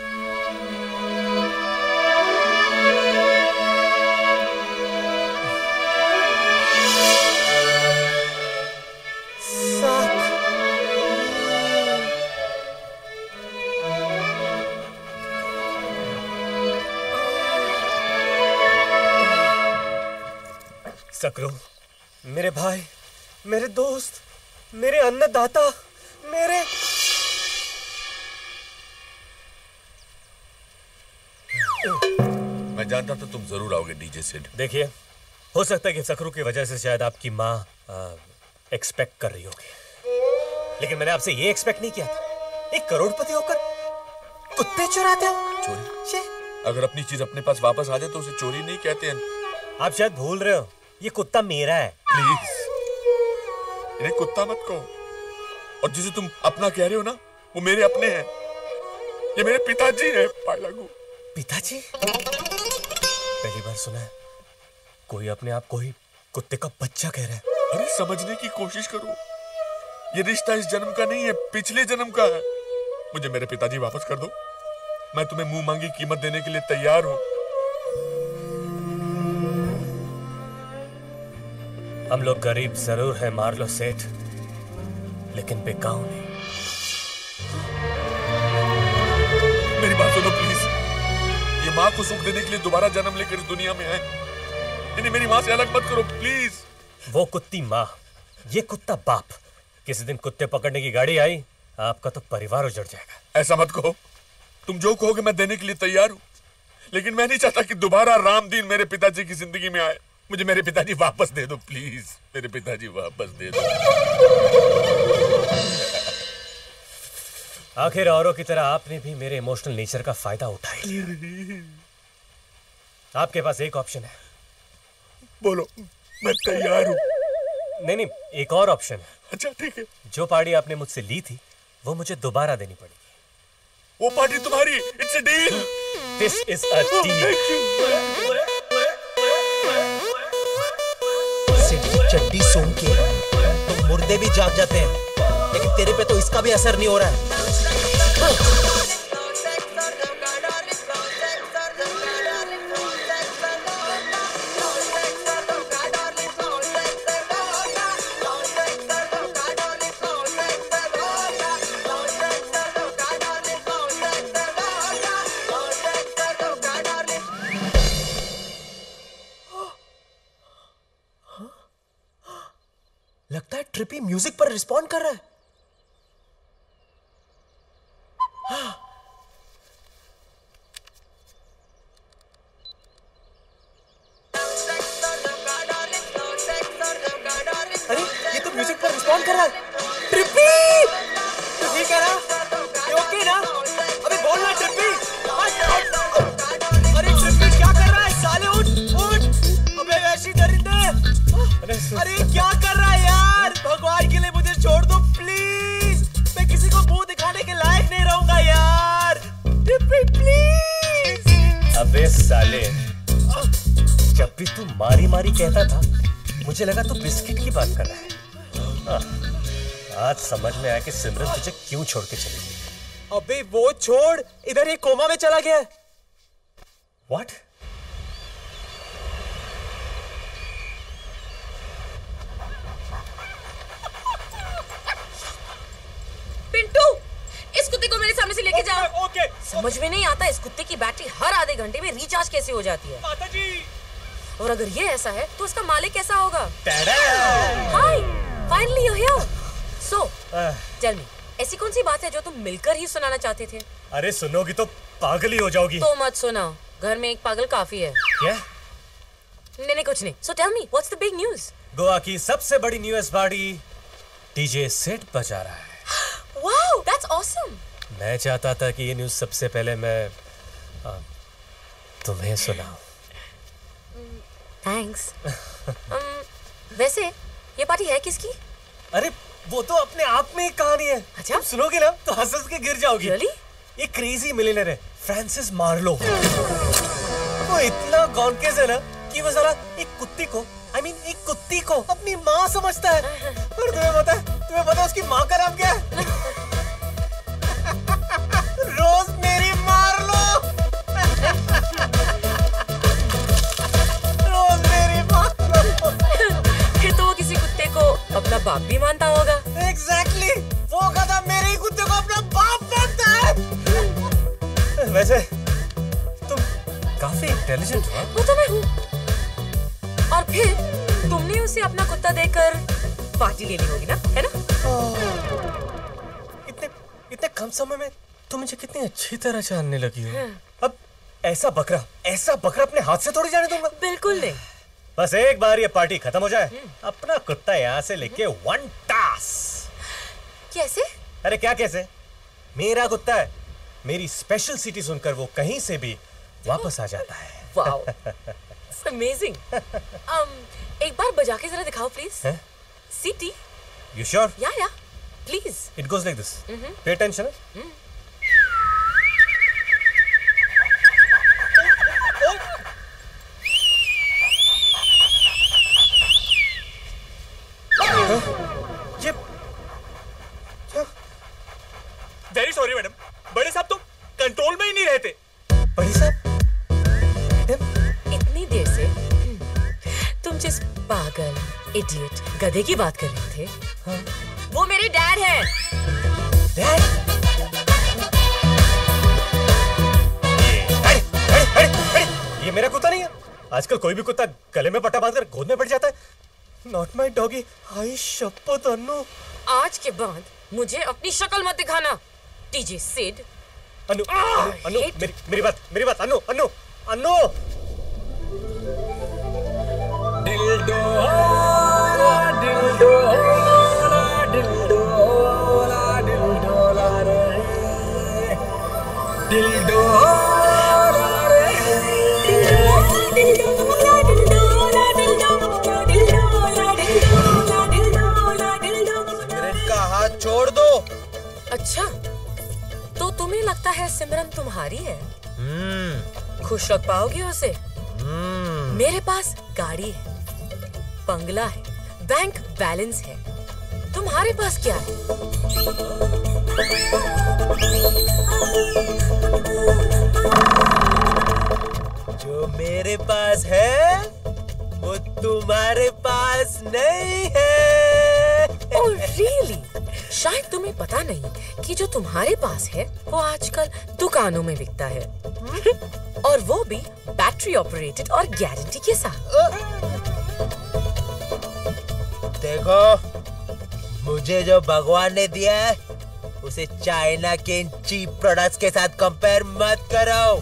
सकरू, मेरे भाई, मेरे दोस्त, मेरे अन्नदाता, मेरे मैं जानता था तुम जरूर आओगे डीजे सिड। देखिए, हो सकता है कि सकरू की वजह से शायद आपकी माँ एक्सपेक्ट कर रही होगी, लेकिन मैंने आपसे ये एक्सपेक्ट नहीं किया था। एक करोड़पति होकर कुत्ते चुराते हो। चोरी? अगर अपनी चीज अपने पास वापस आ जाए तो उसे चोरी नहीं कहते हैं। आप शायद भूल रहे हो, ये कुत्ता मेरा है। प्लीज इन्हें कुत्ता मत कहो, और जिसे तुम अपना कह रहे हो ना, वो मेरे अपने हैं। ये मेरे पिताजी हैं। पायलागू। पिताजी? पहली बार सुना है कोई अपने आप को ही कुत्ते का बच्चा कह रहा है। अरे समझने की कोशिश करो, ये रिश्ता इस जन्म का नहीं है, पिछले जन्म का है। मुझे मेरे पिताजी वापस कर दो, मैं तुम्हें मुंह मांगी कीमत देने के लिए तैयार हूं। हम लोग गरीब जरूर है मार्लो सेठ, लेकिन बेकाऊ नहीं। मेरी बात सुनो प्लीज। ये माँ को सुख देने के लिए दोबारा जन्म लेकर इस दुनिया में आए, इन्हें मेरी माँ से अलग मत करो प्लीज। वो कुत्ती माँ, ये कुत्ता बाप। किसी दिन कुत्ते पकड़ने की गाड़ी आई, आपका तो परिवार उजड़ जाएगा। ऐसा मत कहो, तुम जो कहोगे मैं देने के लिए तैयार हूं, लेकिन मैं नहीं चाहता कि दोबारा राम दीन मेरे पिताजी की जिंदगी में आए। मुझे मेरे पिताजी वापस दे दो प्लीज, मेरे पिताजी वापस दे दो। आखिर औरों की तरह आपने भी मेरे इमोशनल नेचर का फायदा उठा लिया। आपके पास एक ऑप्शन है। बोलो, मैं तैयार हूं। नहीं नहीं, एक और ऑप्शन है। अच्छा ठीक है। जो पार्टी आपने मुझसे ली थी वो मुझे दोबारा देनी पड़ेगी। वो पार्टी तुम्हारी, it's a deal. This is a deal. चड्डी सूंघ के तो मुर्दे भी जाग जाते हैं, लेकिन तेरे पे तो इसका भी असर नहीं हो रहा है। लगता है ट्रिपी म्यूजिक पर रिस्पॉन्ड कर रहा है। अरे ये तो म्यूजिक पर रिस्पॉन्ड कर रहा है। ट्रिपी! तू ठीक है ना? ये ओके ना? अबे बोल ना ट्रिपी! अरे ट्रिपी क्या कर रहा है? साले उठ उठ! अबे वैसी दरिंदे! अरे क्या कर रहा है यार? भगवान के लिए मुझे छोड़ दो प्लीज। मैं किसी को मुंह दिखाने के लायक नहीं रहूंगा यार। ट्रिपी अबे साले, जब भी तू मारी मारी कहता था मुझे लगा तू बिस्किट की बात कर रहा है। हाँ, आज समझ में आया कि सिमरन तुझे क्यों छोड़ के चली गई। अबे वो छोड़, इधर ये कोमा में चला गया है। What? पिंटू, इस कुत्ते को मेरे सामने से लेके जाओ। Okay, okay. समझ में नहीं आता इस कुत्ते की बैटरी हर आधे घंटे में रिचार्ज कैसे हो जाती है। माता जी। और अगर ये ऐसा है तो उसका मालिक कैसा होगा? Hi, finally you here. So, tell me, ऐसी कौन सी बात है जो तुम मिलकर ही सुनाना चाहते थे? अरे सुनोगी तो पागल ही हो जाओगी। तो मत सुनाओ, घर में एक पागल काफी है। क्या? नहीं नहीं कुछ नहीं। So tell me, what's the big news? Goa की सबसे बड़ी न्यूज़ पार्टी डीजे सेट बजा रहा है। Wow, that's awesome. मैं चाहता था कि ये न्यूज़ सबसे पहले मैं आ, तुम्हें सुनाऊं। थैंक्स। um, वैसे ये पार्टी है किसकी? अरे वो तो अपने आप में एक कहानी है। अच्छा? तुम सुनोगे ना तो हंस हंस के गिर जाओगी। Really? ये क्रेजी मिलियनेयर है, फ्रांसिस मार्लो। वो इतना गॉनकेस है ना कि वो साला एक कुत्ती को, आई I मीन mean, एक कुत्ती को अपनी माँ समझता है। और तुम्हें पता है, तुम्हें पता है उसकी माँ का नाम क्या है? रोज मेरी मार्लो। रोज मेरी मार्लो। फिर तो वो किसी कुत्ते को अपना बाप भी मानता होगा। Exactly, वो गधा मेरे ही कुत्ते को अपना बाप मानता है। वैसे तुम काफी इंटेलिजेंट हो। वो तो मैं हूँ। और फिर तुमने उसे अपना कुत्ता देकर पार्टी ले ली होगी ना, है ना? इतने इतने कम समय में तुम मुझे कितनी अच्छी तरह जानने लगी हो। अब ऐसा बकरा, ऐसा बकरा अपने हाथ से थोड़ी जाने दूंगा। बिल्कुल नहीं। बस एक बार ये पार्टी खत्म हो जाए, अपना कुत्ता यहाँ से लेके वन टास। कैसे? अरे क्या कैसे? मेरा कुत्ता है, मेरी स्पेशल सिटी सुनकर वो कहीं से भी वापस आ जाता है। Wow, amazing. um, एक बार बजा के जरा दिखाओ please. City. You sure? Yeah yeah, please. It goes like this. Pay attention. ये क्या? वेरी सॉरी मैडम, बड़े साहब तो कंट्रोल में ही नहीं रहते। बड़े साहब? इतनी देर से तुम जिस पागल, इडियट, गधे की बात कर रहे थे, हाँ? वो मेरे डैड हैं। डैड? ये, अरे, अरे, अरे, अरे, ये मेरा कुत्ता नहीं है। आजकल कोई भी कुत्ता गले में पट्टा बांधकर गोद में बैठ जाता है। Not my doggy. हाय शपथ अन्नू। आज के बाद मुझे अपनी शक्ल मत दिखाना, टीजे सिड। अन्नू, अन्नू, अन्नू, मेरी मेरी बात, मेरी बात, अन्नू, अन्नू, अन्नू। दिलडोला, दिलडोला, दिलडोला, दिलडोला रे, दिलडोला रे, दिलडोला, दिलडोला, दिलडोला, दिलडोला, दिलडोला, दिलडोला, दिलडोला। सिमरन का हाथ छोड़ दो। अच्छा, तो तुम्हें लगता है सिमरन तुम्हारी है? खुश रख पाओगे उसे? मेरे पास गाड़ी है, बंगला है, बैंक बैलेंस है। तुम्हारे पास क्या है? जो मेरे पास है वो तुम्हारे पास नहीं है। Oh really? शायद तुम्हें पता नहीं कि जो तुम्हारे पास है वो आजकल दुकानों में बिकता है। और वो भी बैटरी ऑपरेटेड और गारंटी के साथ। देखो, मुझे जो भगवान ने दिया है उसे चाइना के इन चीप प्रोडक्ट्स के साथ कंपेयर मत करो।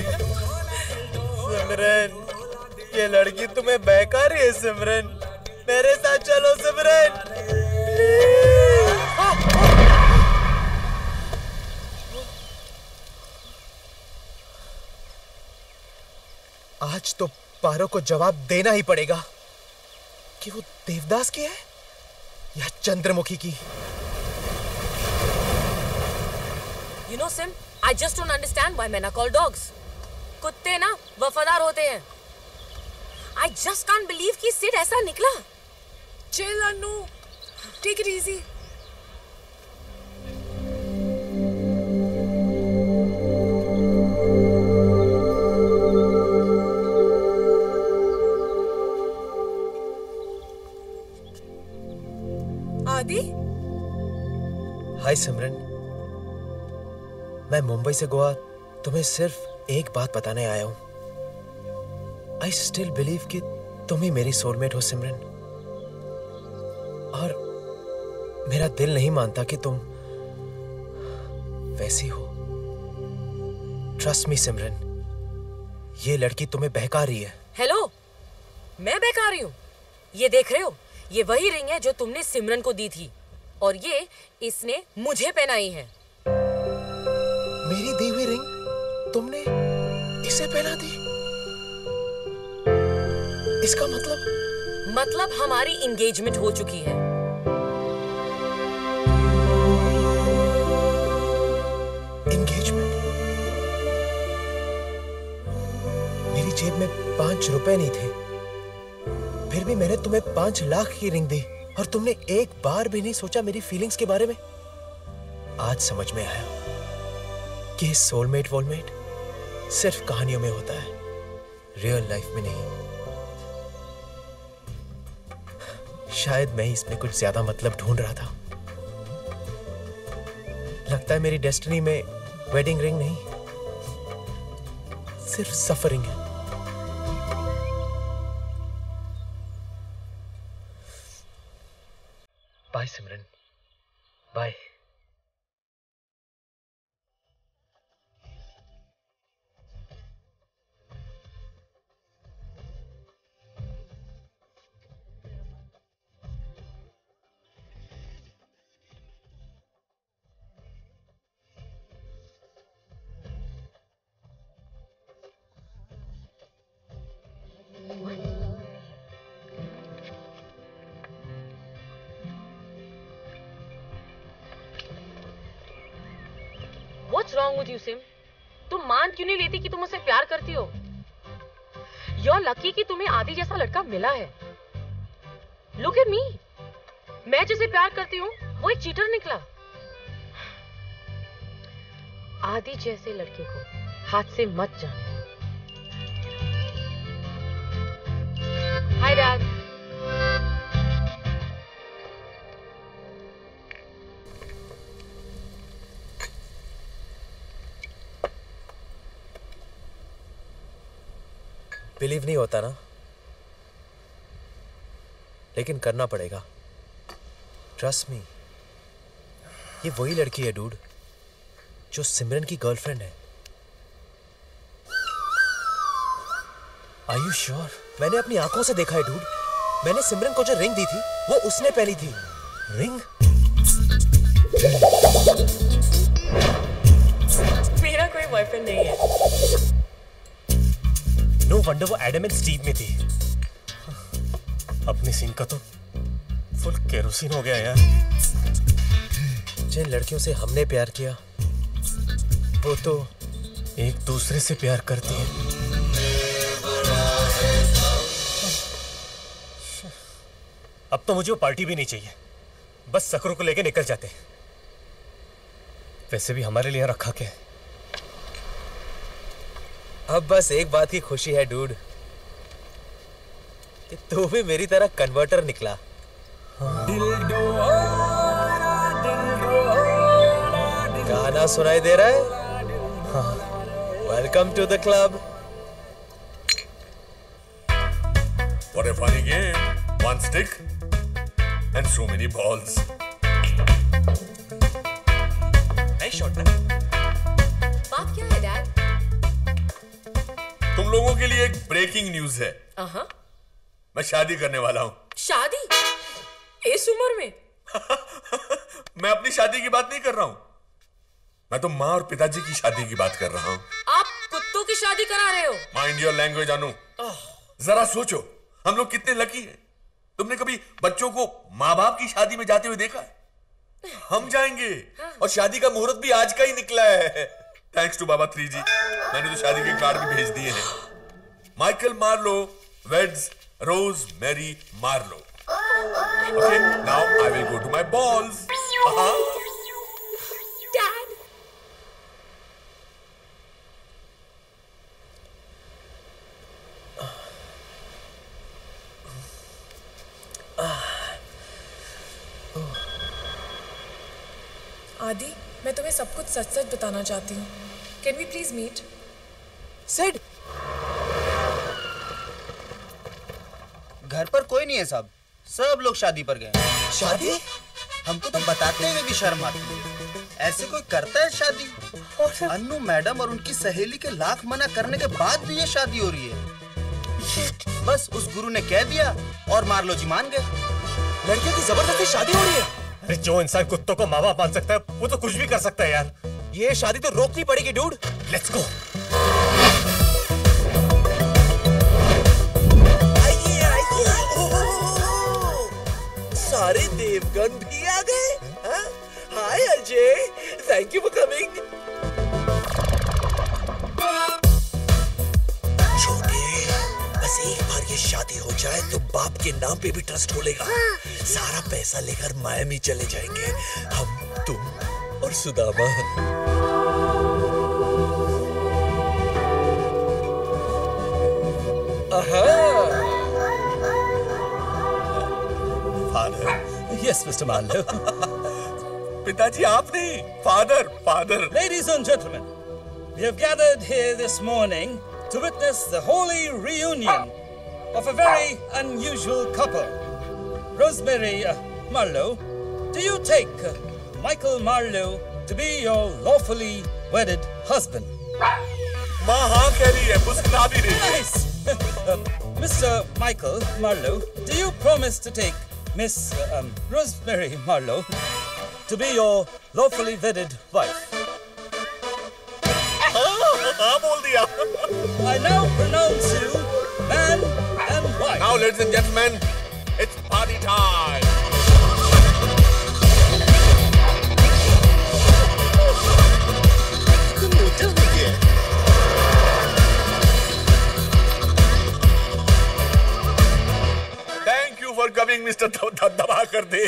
सिमरन, ये लड़की तुम्हें बहका रही है। सिमरन, मेरे साथ चलो सिमरन। आज तो पारो को जवाब देना ही पड़ेगा कि वो देवदास की है या चंद्रमुखी की। You know, Sim, I just don't understand why men are called dogs. कुत्ते हैं ना वफादार होते हैं। आई जस्ट कांट बिलीव कि सिड ऐसा निकला। Chill Anu, take it easy. Adi? Hi सिमरन, मैं मुंबई से गोवा तुम्हें सिर्फ एक बात बताने आया हूं। आई स्टिल बिलीव कि तुम ही मेरी सोलमेट हो सिमरन, और मेरा दिल नहीं मानता कि तुम वैसी हो। ट्रस्ट मी सिमरन, ये लड़की तुम्हें बहका रही है। हेलो, मैं बहका रही हूँ? ये देख रहे हो, ये वही रिंग है जो तुमने सिमरन को दी थी, और ये इसने मुझे पहनाई है। मेरी दी हुई रिंग तुमने इसे पहना दी? इसका मतलब? मतलब हमारी एंगेजमेंट हो चुकी है। एंगेजमेंट? मेरी जेब में पांच रुपए नहीं थे, फिर भी मैंने तुम्हें पांच लाख की रिंग दी, और तुमने एक बार भी नहीं सोचा मेरी फीलिंग्स के बारे में। आज समझ में आया कि सोलमेट वोलमेट सिर्फ कहानियों में होता है, रियल लाइफ में नहीं। शायद मैं इसमें कुछ ज्यादा मतलब ढूंढ रहा था। लगता है मेरी डेस्टिनी में वेडिंग रिंग नहीं, सिर्फ सफरिंग है। Bye Simran, bye. What's wrong with you, Sim? तुम मान क्यों नहीं लेती कि तुम उसे प्यार करती हो? You're lucky कि तुम्हें आदि जैसा लड़का मिला है। Look at me. मैं जिसे प्यार करती हूँ वो एक चीटर निकला। आदि जैसे लड़के को हाथ से मत जाने। Hi, Dad. बिलीव नहीं होता ना, लेकिन करना पड़ेगा। ट्रस्ट मी, ये वही लड़की है डूड जो सिमरन की गर्लफ्रेंड है। Are you sure? मैंने अपनी आंखों से देखा है डूड। मैंने सिमरन को जो रिंग दी थी वो उसने पहनी थी। रिंग? मेरा कोई बॉयफ्रेंड नहीं है। नो वंडर वो एडम एंड स्टीव में थी। अपनी सीन का तो फुल केरोसिन हो गया यार। जिन लड़कियों से हमने प्यार किया वो तो एक दूसरे से प्यार करती हैं। अब तो मुझे वो पार्टी भी नहीं चाहिए, बस सकरों को लेके निकल जाते हैं। वैसे भी हमारे लिए रखा क्या है? अब बस एक बात की खुशी है डूड कि तू भी मेरी तरह कन्वर्टर निकला। गाना सुनाई दे रहा है? Welcome to the club. What a funny game. One stick and so many balls. Nice shot, man. बात क्या है डैड? तुम लोगों के लिए एक ब्रेकिंग न्यूज है। uh-huh. मैं शादी करने वाला हूँ। शादी? इस उम्र में? मैं अपनी शादी की बात नहीं कर रहा हूँ, मैं तो माँ और पिताजी की शादी की बात कर रहा हूँ। आप कुत्तों की शादी करा रहे हो? Mind your language Anu. जरा सोचो हम लोग कितने लकी हैं। तुमने कभी बच्चों को माँ बाप की शादी में जाते हुए देखा है? हम जाएंगे, और शादी का मुहूर्त भी आज का ही निकला है। Thanks to Baba three G, मैंने तो शादी के कार्ड भी भेज दिए हैं। Michael Marlowe weds Rose Mary Marlowe. Okay, now I will go to my balls. Dad, Adi, मैं तुम्हें सब कुछ सच सच बताना चाहती हूँ। Can we please meet? Sid, घर पर कोई नहीं है साहब, सब लोग शादी पर गए। शादी? हमको तो बताते हुए भी शर्म आती है। ऐसे कोई करता है शादी? अन्नू मैडम और उनकी सहेली के लाख मना करने के बाद भी ये शादी हो रही है। बस उस गुरु ने कह दिया और मार्लो जी मान गए। लड़कियों की जबरदस्ती शादी हो रही है। अरे जो इंसान कुत्तों को माँ बाप मान सकता है वो तो कुछ भी कर सकता है यार। ये शादी तो रोकनी पड़ेगी डूड। Let's go. आइए आइए, सारे देवगण भी आ गए। Hi Ajay, thank you for coming. छोटे, बस एक बार ये शादी हो जाए तो बाप के नाम पे भी ट्रस्ट खोलेगा। सारा पैसा लेकर मायामी चले जाएंगे, हम, तुम और Sudama. Father. Yes mister Marlowe. पिताजी आप नहीं, father, father. Ladies and gentlemen, we have gathered here this morning to witness the holy reunion of a very unusual couple. Rosemary uh, Marlowe, do you take uh, Michael Marlowe to be your lawfully wedded husband? माँ हाँ कह रही है, मुस्कुरा भी रही है। Nice. uh, Mister Michael Marlowe, do you promise to take Miss uh, um, Rosemary Marlowe to be your lawfully wedded wife? हाँ बोल दिया। I now pronounce you man and wife. Now, ladies and gentlemen, it's party time. Thank you for coming, Mister दबा कर दे।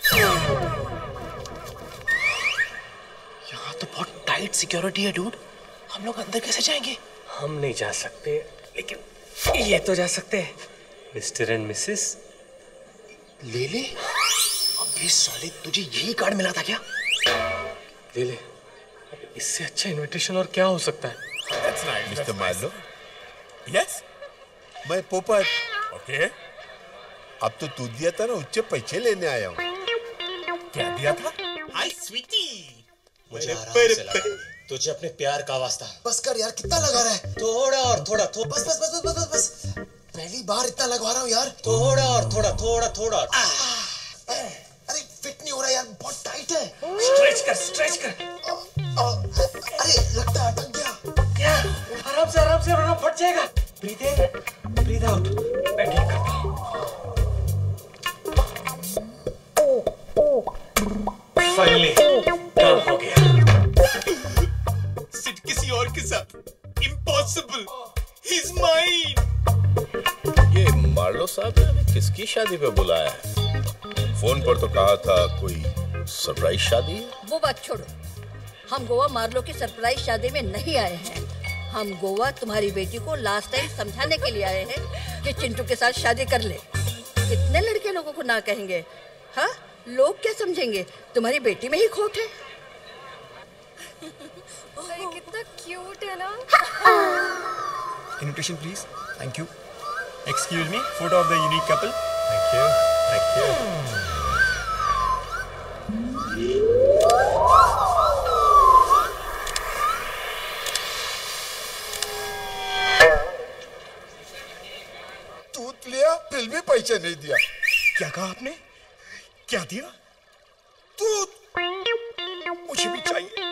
यहाँ तो बहुत tight security है dude, हम लोग अंदर कैसे जाएंगे? हम नहीं जा सकते, लेकिन ये तो जा सकते हैं। मिस्टर एंड मिसेस ले ले। अबे साले, तुझे यही कार्ड मिला था क्या? ले ले। इससे अच्छा इनविटेशन और क्या हो सकता है? That's nice, mister Marlowe. Yes? मैं पोपट। Okay. अब तो तू दिया था ना, उच्च पैसे लेने आया हूँ। क्या दिया था? हाय स्वीटी। मुझे आराम पर, से लगा। तुझे अपने प्यार का वास्ता। बस कर यार, कितना लगा रहा है? थोड़ा और थोड़ा थोड़ा। बस बस बस बस बस बस। पहली बार इतना लगवा रहा हूँ यार। थोड़ा और थोड़ा थोड़ा थोड़ा। अरे फिट नहीं हो रहा यार, बहुत टाइट है। स्ट्रेच कर, स्ट्रेच कर। अरे लगता है अटक गया। क्या? आराम से आराम से, वरना फट जाएगा। Breathe in, breathe out. मैं ठीक करता हूँ। फाइनली काम हो गया। सिट किसी और के साथ। इम्पॉसिबल। He is mine. ये मार्लो साहब ने हमें किसकी शादी पे बुलाया है? फोन पर तो कहा था कोई सरप्राइज शादी है। वो बात छोड़ो, हम गोवा मार्लो की सरप्राइज शादी में नहीं आए हैं। हम गोवा तुम्हारी बेटी को लास्ट टाइम समझाने के लिए आए हैं कि चिंटू के साथ शादी कर ले। कितने लड़के लोगों को ना कहेंगे? हाँ, लोग क्या समझेंगे? तुम्हारी बेटी में ही खोट है। अरे कितना क्यूट है ना। Invitation please. Thank you. Excuse me, photo of the unique couple. Thank you, thank you. दूध लिया, फिर भी पैसे नहीं दिया। क्या कहा आपने? क्या दिया? दूध। मुझे भी चाहिए।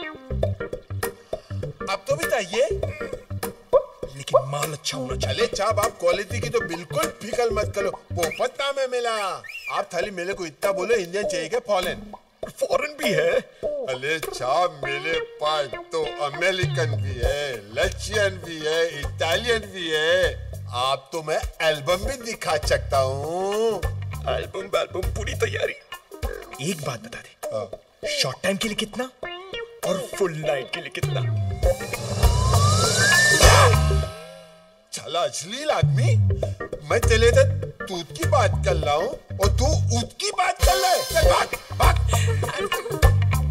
अब तो भी चाहिए, लेकिन माल अच्छा होना चाहिए। चले चाप, आप क्वालिटी की तो बिल्कुल फिकल मत करो। पोपट नाम है मिला। आप थाली मेरे को इतना बोले, इंडियन चाहिए क्या फॉरेन? फॉरेन भी है। अरे साहब मेरे पास तो अमेरिकन भी है, रशियन भी है, इटालियन भी है। आप तो मैं एल्बम भी दिखा सकता हूँ। एल्बम एल्बम पूरी तैयारी। एक बात बता दे, शॉर्ट टाइम के लिए कितना और फुल नाइट के लिए कितना? चला अश्लील आदमी, मैं तेरे से दूध की बात कर रहा हूँ और तू ऊद की बात कर रहा है। चल भाग भाग।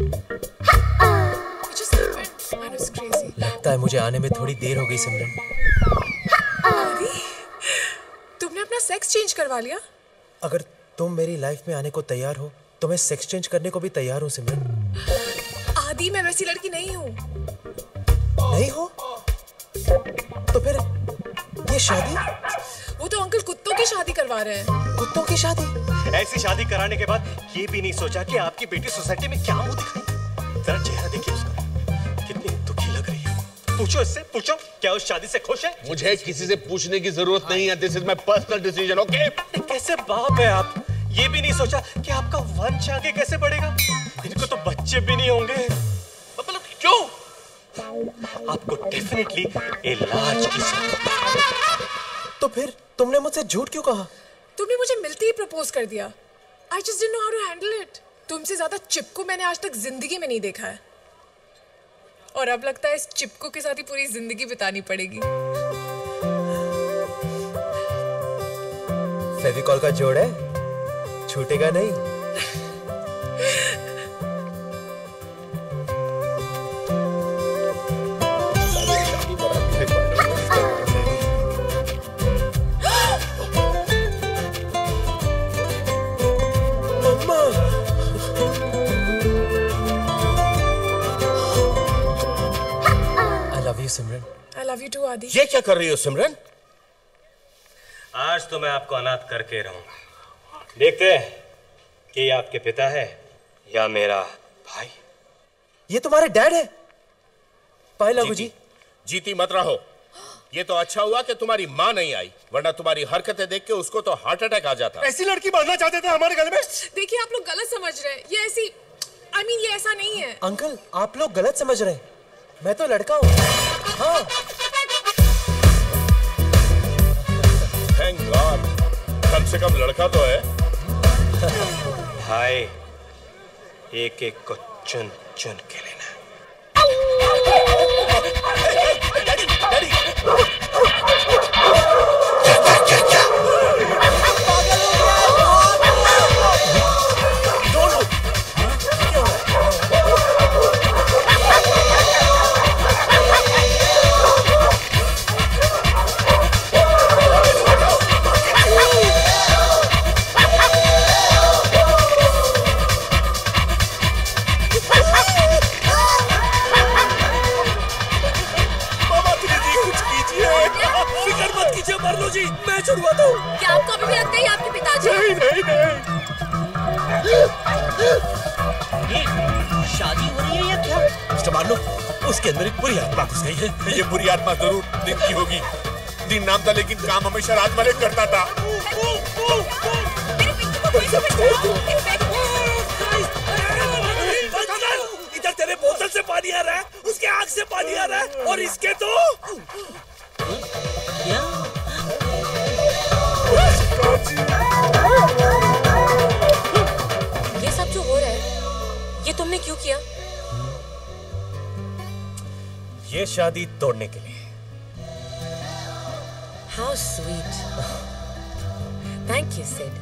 लगता है मुझे आने में थोड़ी देर हो गई सिमरन। आदि, तुमने अपना सेक्स चेंज करवा लिया? अगर तुम मेरी लाइफ में आने को तैयार हो तो मैं सेक्स चेंज करने को भी तैयार हूँ सिमरन। आदि, मैं वैसी लड़की नहीं हूँ। नहीं हो? तो फिर ये शादी? वो तो अंकल कुत्तों की शादी करवा रहे हैं। कुत्तों की शादी? ऐसी शादी कराने के बाद ये भी नहीं सोचा कि आपकी बेटी सोसाइटी में क्या मुंह दिखाई। जरा चेहरा देखिए उसका, कितनी दुखी लग रही है। पूछो इससे, पूछो क्या उस शादी से खुश है? मुझे किसी से पूछने की जरूरत नहीं है। This is my personal decision, okay? कैसे बाप है आप? ये भी नहीं सोचा कि आपका वंश आगे कैसे बढ़ेगा? इनको तो बच्चे भी नहीं होंगे। मतलब क्यों? आपको डेफिनेटली इलाज की जरूरत है। तो फिर तुमने मुझसे झूठ क्यों कहा? तुमने मुझे मिलते ही प्रपोज कर दिया। I just didn't know how to handle it. तुमसे ज्यादा चिपकू मैंने आज तक जिंदगी में नहीं देखा है। और अब लगता है इस चिपकू के साथ ही पूरी जिंदगी बितानी पड़ेगी। फेविकॉल का जोड़ है, छूटेगा नहीं। सिमरन, I love you too, आदि। ये क्या कर रही हो सिमरन? आज तो मैं आपको अनाथ करके रहूंगा। देखते हैं कि ये आपके पिता है या मेरा भाई। ये तुम्हारे डैड है? पाए लागू जी। जीती मत रहो। ये तो अच्छा हुआ कि तुम्हारी माँ नहीं आई, वरना तुम्हारी हरकतें देख के उसको तो हार्ट अटैक आ जाता। ऐसी लड़की बनना चाहते थे हमारे घर में? देखिए आप लोग गलत समझ रहे हैं। ये ऐसी I mean, ये ऐसा नहीं है। अंकल, आप लोग गलत समझ रहे हैं। मैं तो लड़का हूँ। हाँ। थैंक गॉड, कम से कम लड़का तो है। भाई, एक एक को चुन चुन के लेना। मैं छुड़वाता हूँ। क्या आपको अभी भी लगता है आपके पिताजी? नहीं नहीं नहीं। ये शादी हो रही है या क्या? मिस्टर मार्लो, उसके अंदर एक बुरी आत्मा घुस गई है। ये बुरी आत्मा जरूर दिन की होगी। दिन नाम था लेकिन काम हमेशा रात वाले करता था। इधर तेरे बोतल से पानी आ रहा है, उसके आंख से पानी आ रहा है, और इसके तो क्या? ये सब जो हो रहा है, ये तुमने क्यों किया? ये शादी तोड़ने के लिए। How sweet. Thank you, Sid.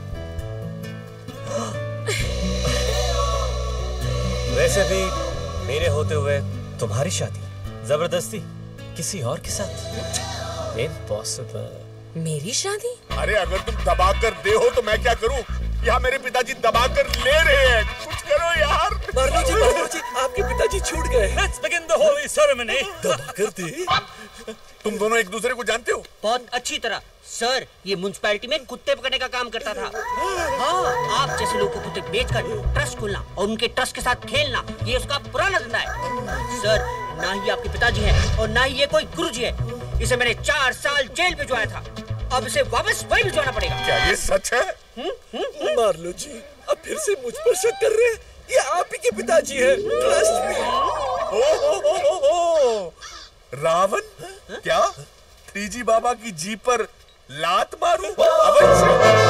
वैसे भी मेरे होते हुए तुम्हारी शादी जबरदस्ती किसी और के साथ? इम्पॉसिबल। मेरी शादी? अरे अगर तुम दबा कर दे हो तो मैं क्या करूं? यहाँ मेरे पिताजी दबा कर ले रहे हैं, कुछ करो यार। मार्लो जी, मार्लो जी, आपके पिताजी छूट गए। Let's begin the holy ceremony. दबा कर दे? तुम दोनों एक दूसरे को जानते हो? बहुत अच्छी तरह सर। ये म्युनिसिपैलिटी में कुत्ते पकड़ने का काम करता था। हाँ, आप जैसे लोगों को कुत्ते बेचकर ट्रस्ट खोलना और उनके ट्रस्ट के साथ खेलना, ये उसका पुराना धंधा है। सर, ना ही आपके पिताजी हैं और ना ही ये कोई गुरुजी है। इसे मैंने चार साल जेल भिजवाया था, अब इसे वापस वही भिजवाना पड़ेगा। क्या ये सच है? मार्लो जी, अब फिर से मुझ पर शक कर रहे हैं? ये आप ही के पिताजी हैं, ट्रस्ट मी। ओ हो हो हो हो रावण, क्या थ्री जी बाबा की जीप पर लात मारूं? अवश्य।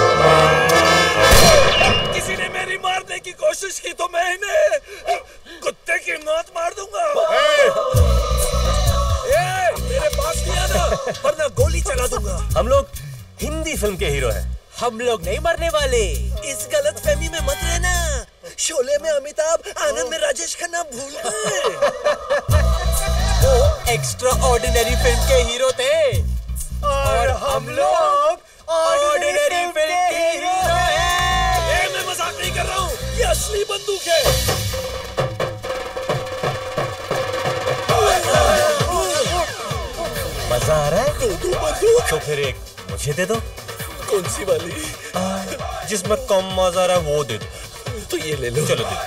किसी ने मेरी मारने की कोशिश की तो मैं इन्हें कुत्ते की मौत मार दूंगा। ए, मेरे पास नहीं आना वरना गोली चला दूंगा। हम लोग हिंदी फिल्म के हीरो हैं। हम लोग नहीं मरने वाले, इस गलत फहमी में मत रहना। शोले में अमिताभ, आनंद में राजेश खन्ना भूल गए। वो एक्स्ट्रा ऑर्डिनरी फिल्म के हीरो थे और हम लोग ऑर्डिनरी फिल्म के हीरो हैं। मैं मजाक नहीं कर रहा हूँ, ये असली बंदूक है। मजा आ रहा है? तो फिर एक मुझे दे दो। कौन सी वाली? जिसमें कम मजा आ रहा है वो दे दो। तो ये ले लो। चलो दे।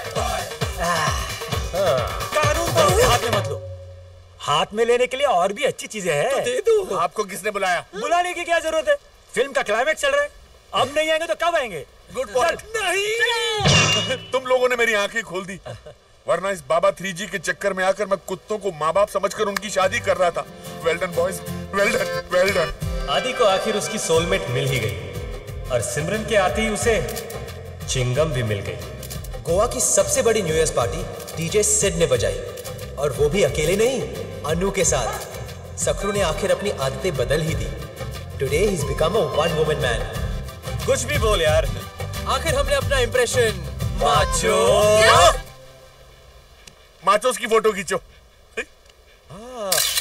कानून को अपने हाथ में मत लो। हाथ में लेने के लिए और भी अच्छी चीजें हैं। तो दे दो। आपको किसने बुलाया? बुलाने की क्या जरूरत है? फिल्म का क्लाइमेक्स चल रहा है। अब नहीं आएंगे तो कब आएंगे? Good point. नहीं, तुम लोगों ने मेरी आंखें खोल दी, वरना इस बाबा थ्री जी के चक्कर में आकर मैं कुत्तों को माँ बाप समझकर उनकी शादी कर रहा था। Well done boys, well done, well done. Adi को आखिर उसकी सोलमेट मिल ही गई और सिमरन के आते ही उसे चिंगम भी मिल गई। गोवा की सबसे बड़ी new year party DJ Sid ने बजाई, और वो भी अकेले नहीं, अनु के साथ। सखरू ने आखिर अपनी आदतें बदल ही दी। Today he is become a one woman man. कुछ भी बोल यार। आखिर हमने अपना इंप्रेशन माचो माचोस की फोटो खींचो। हाँ,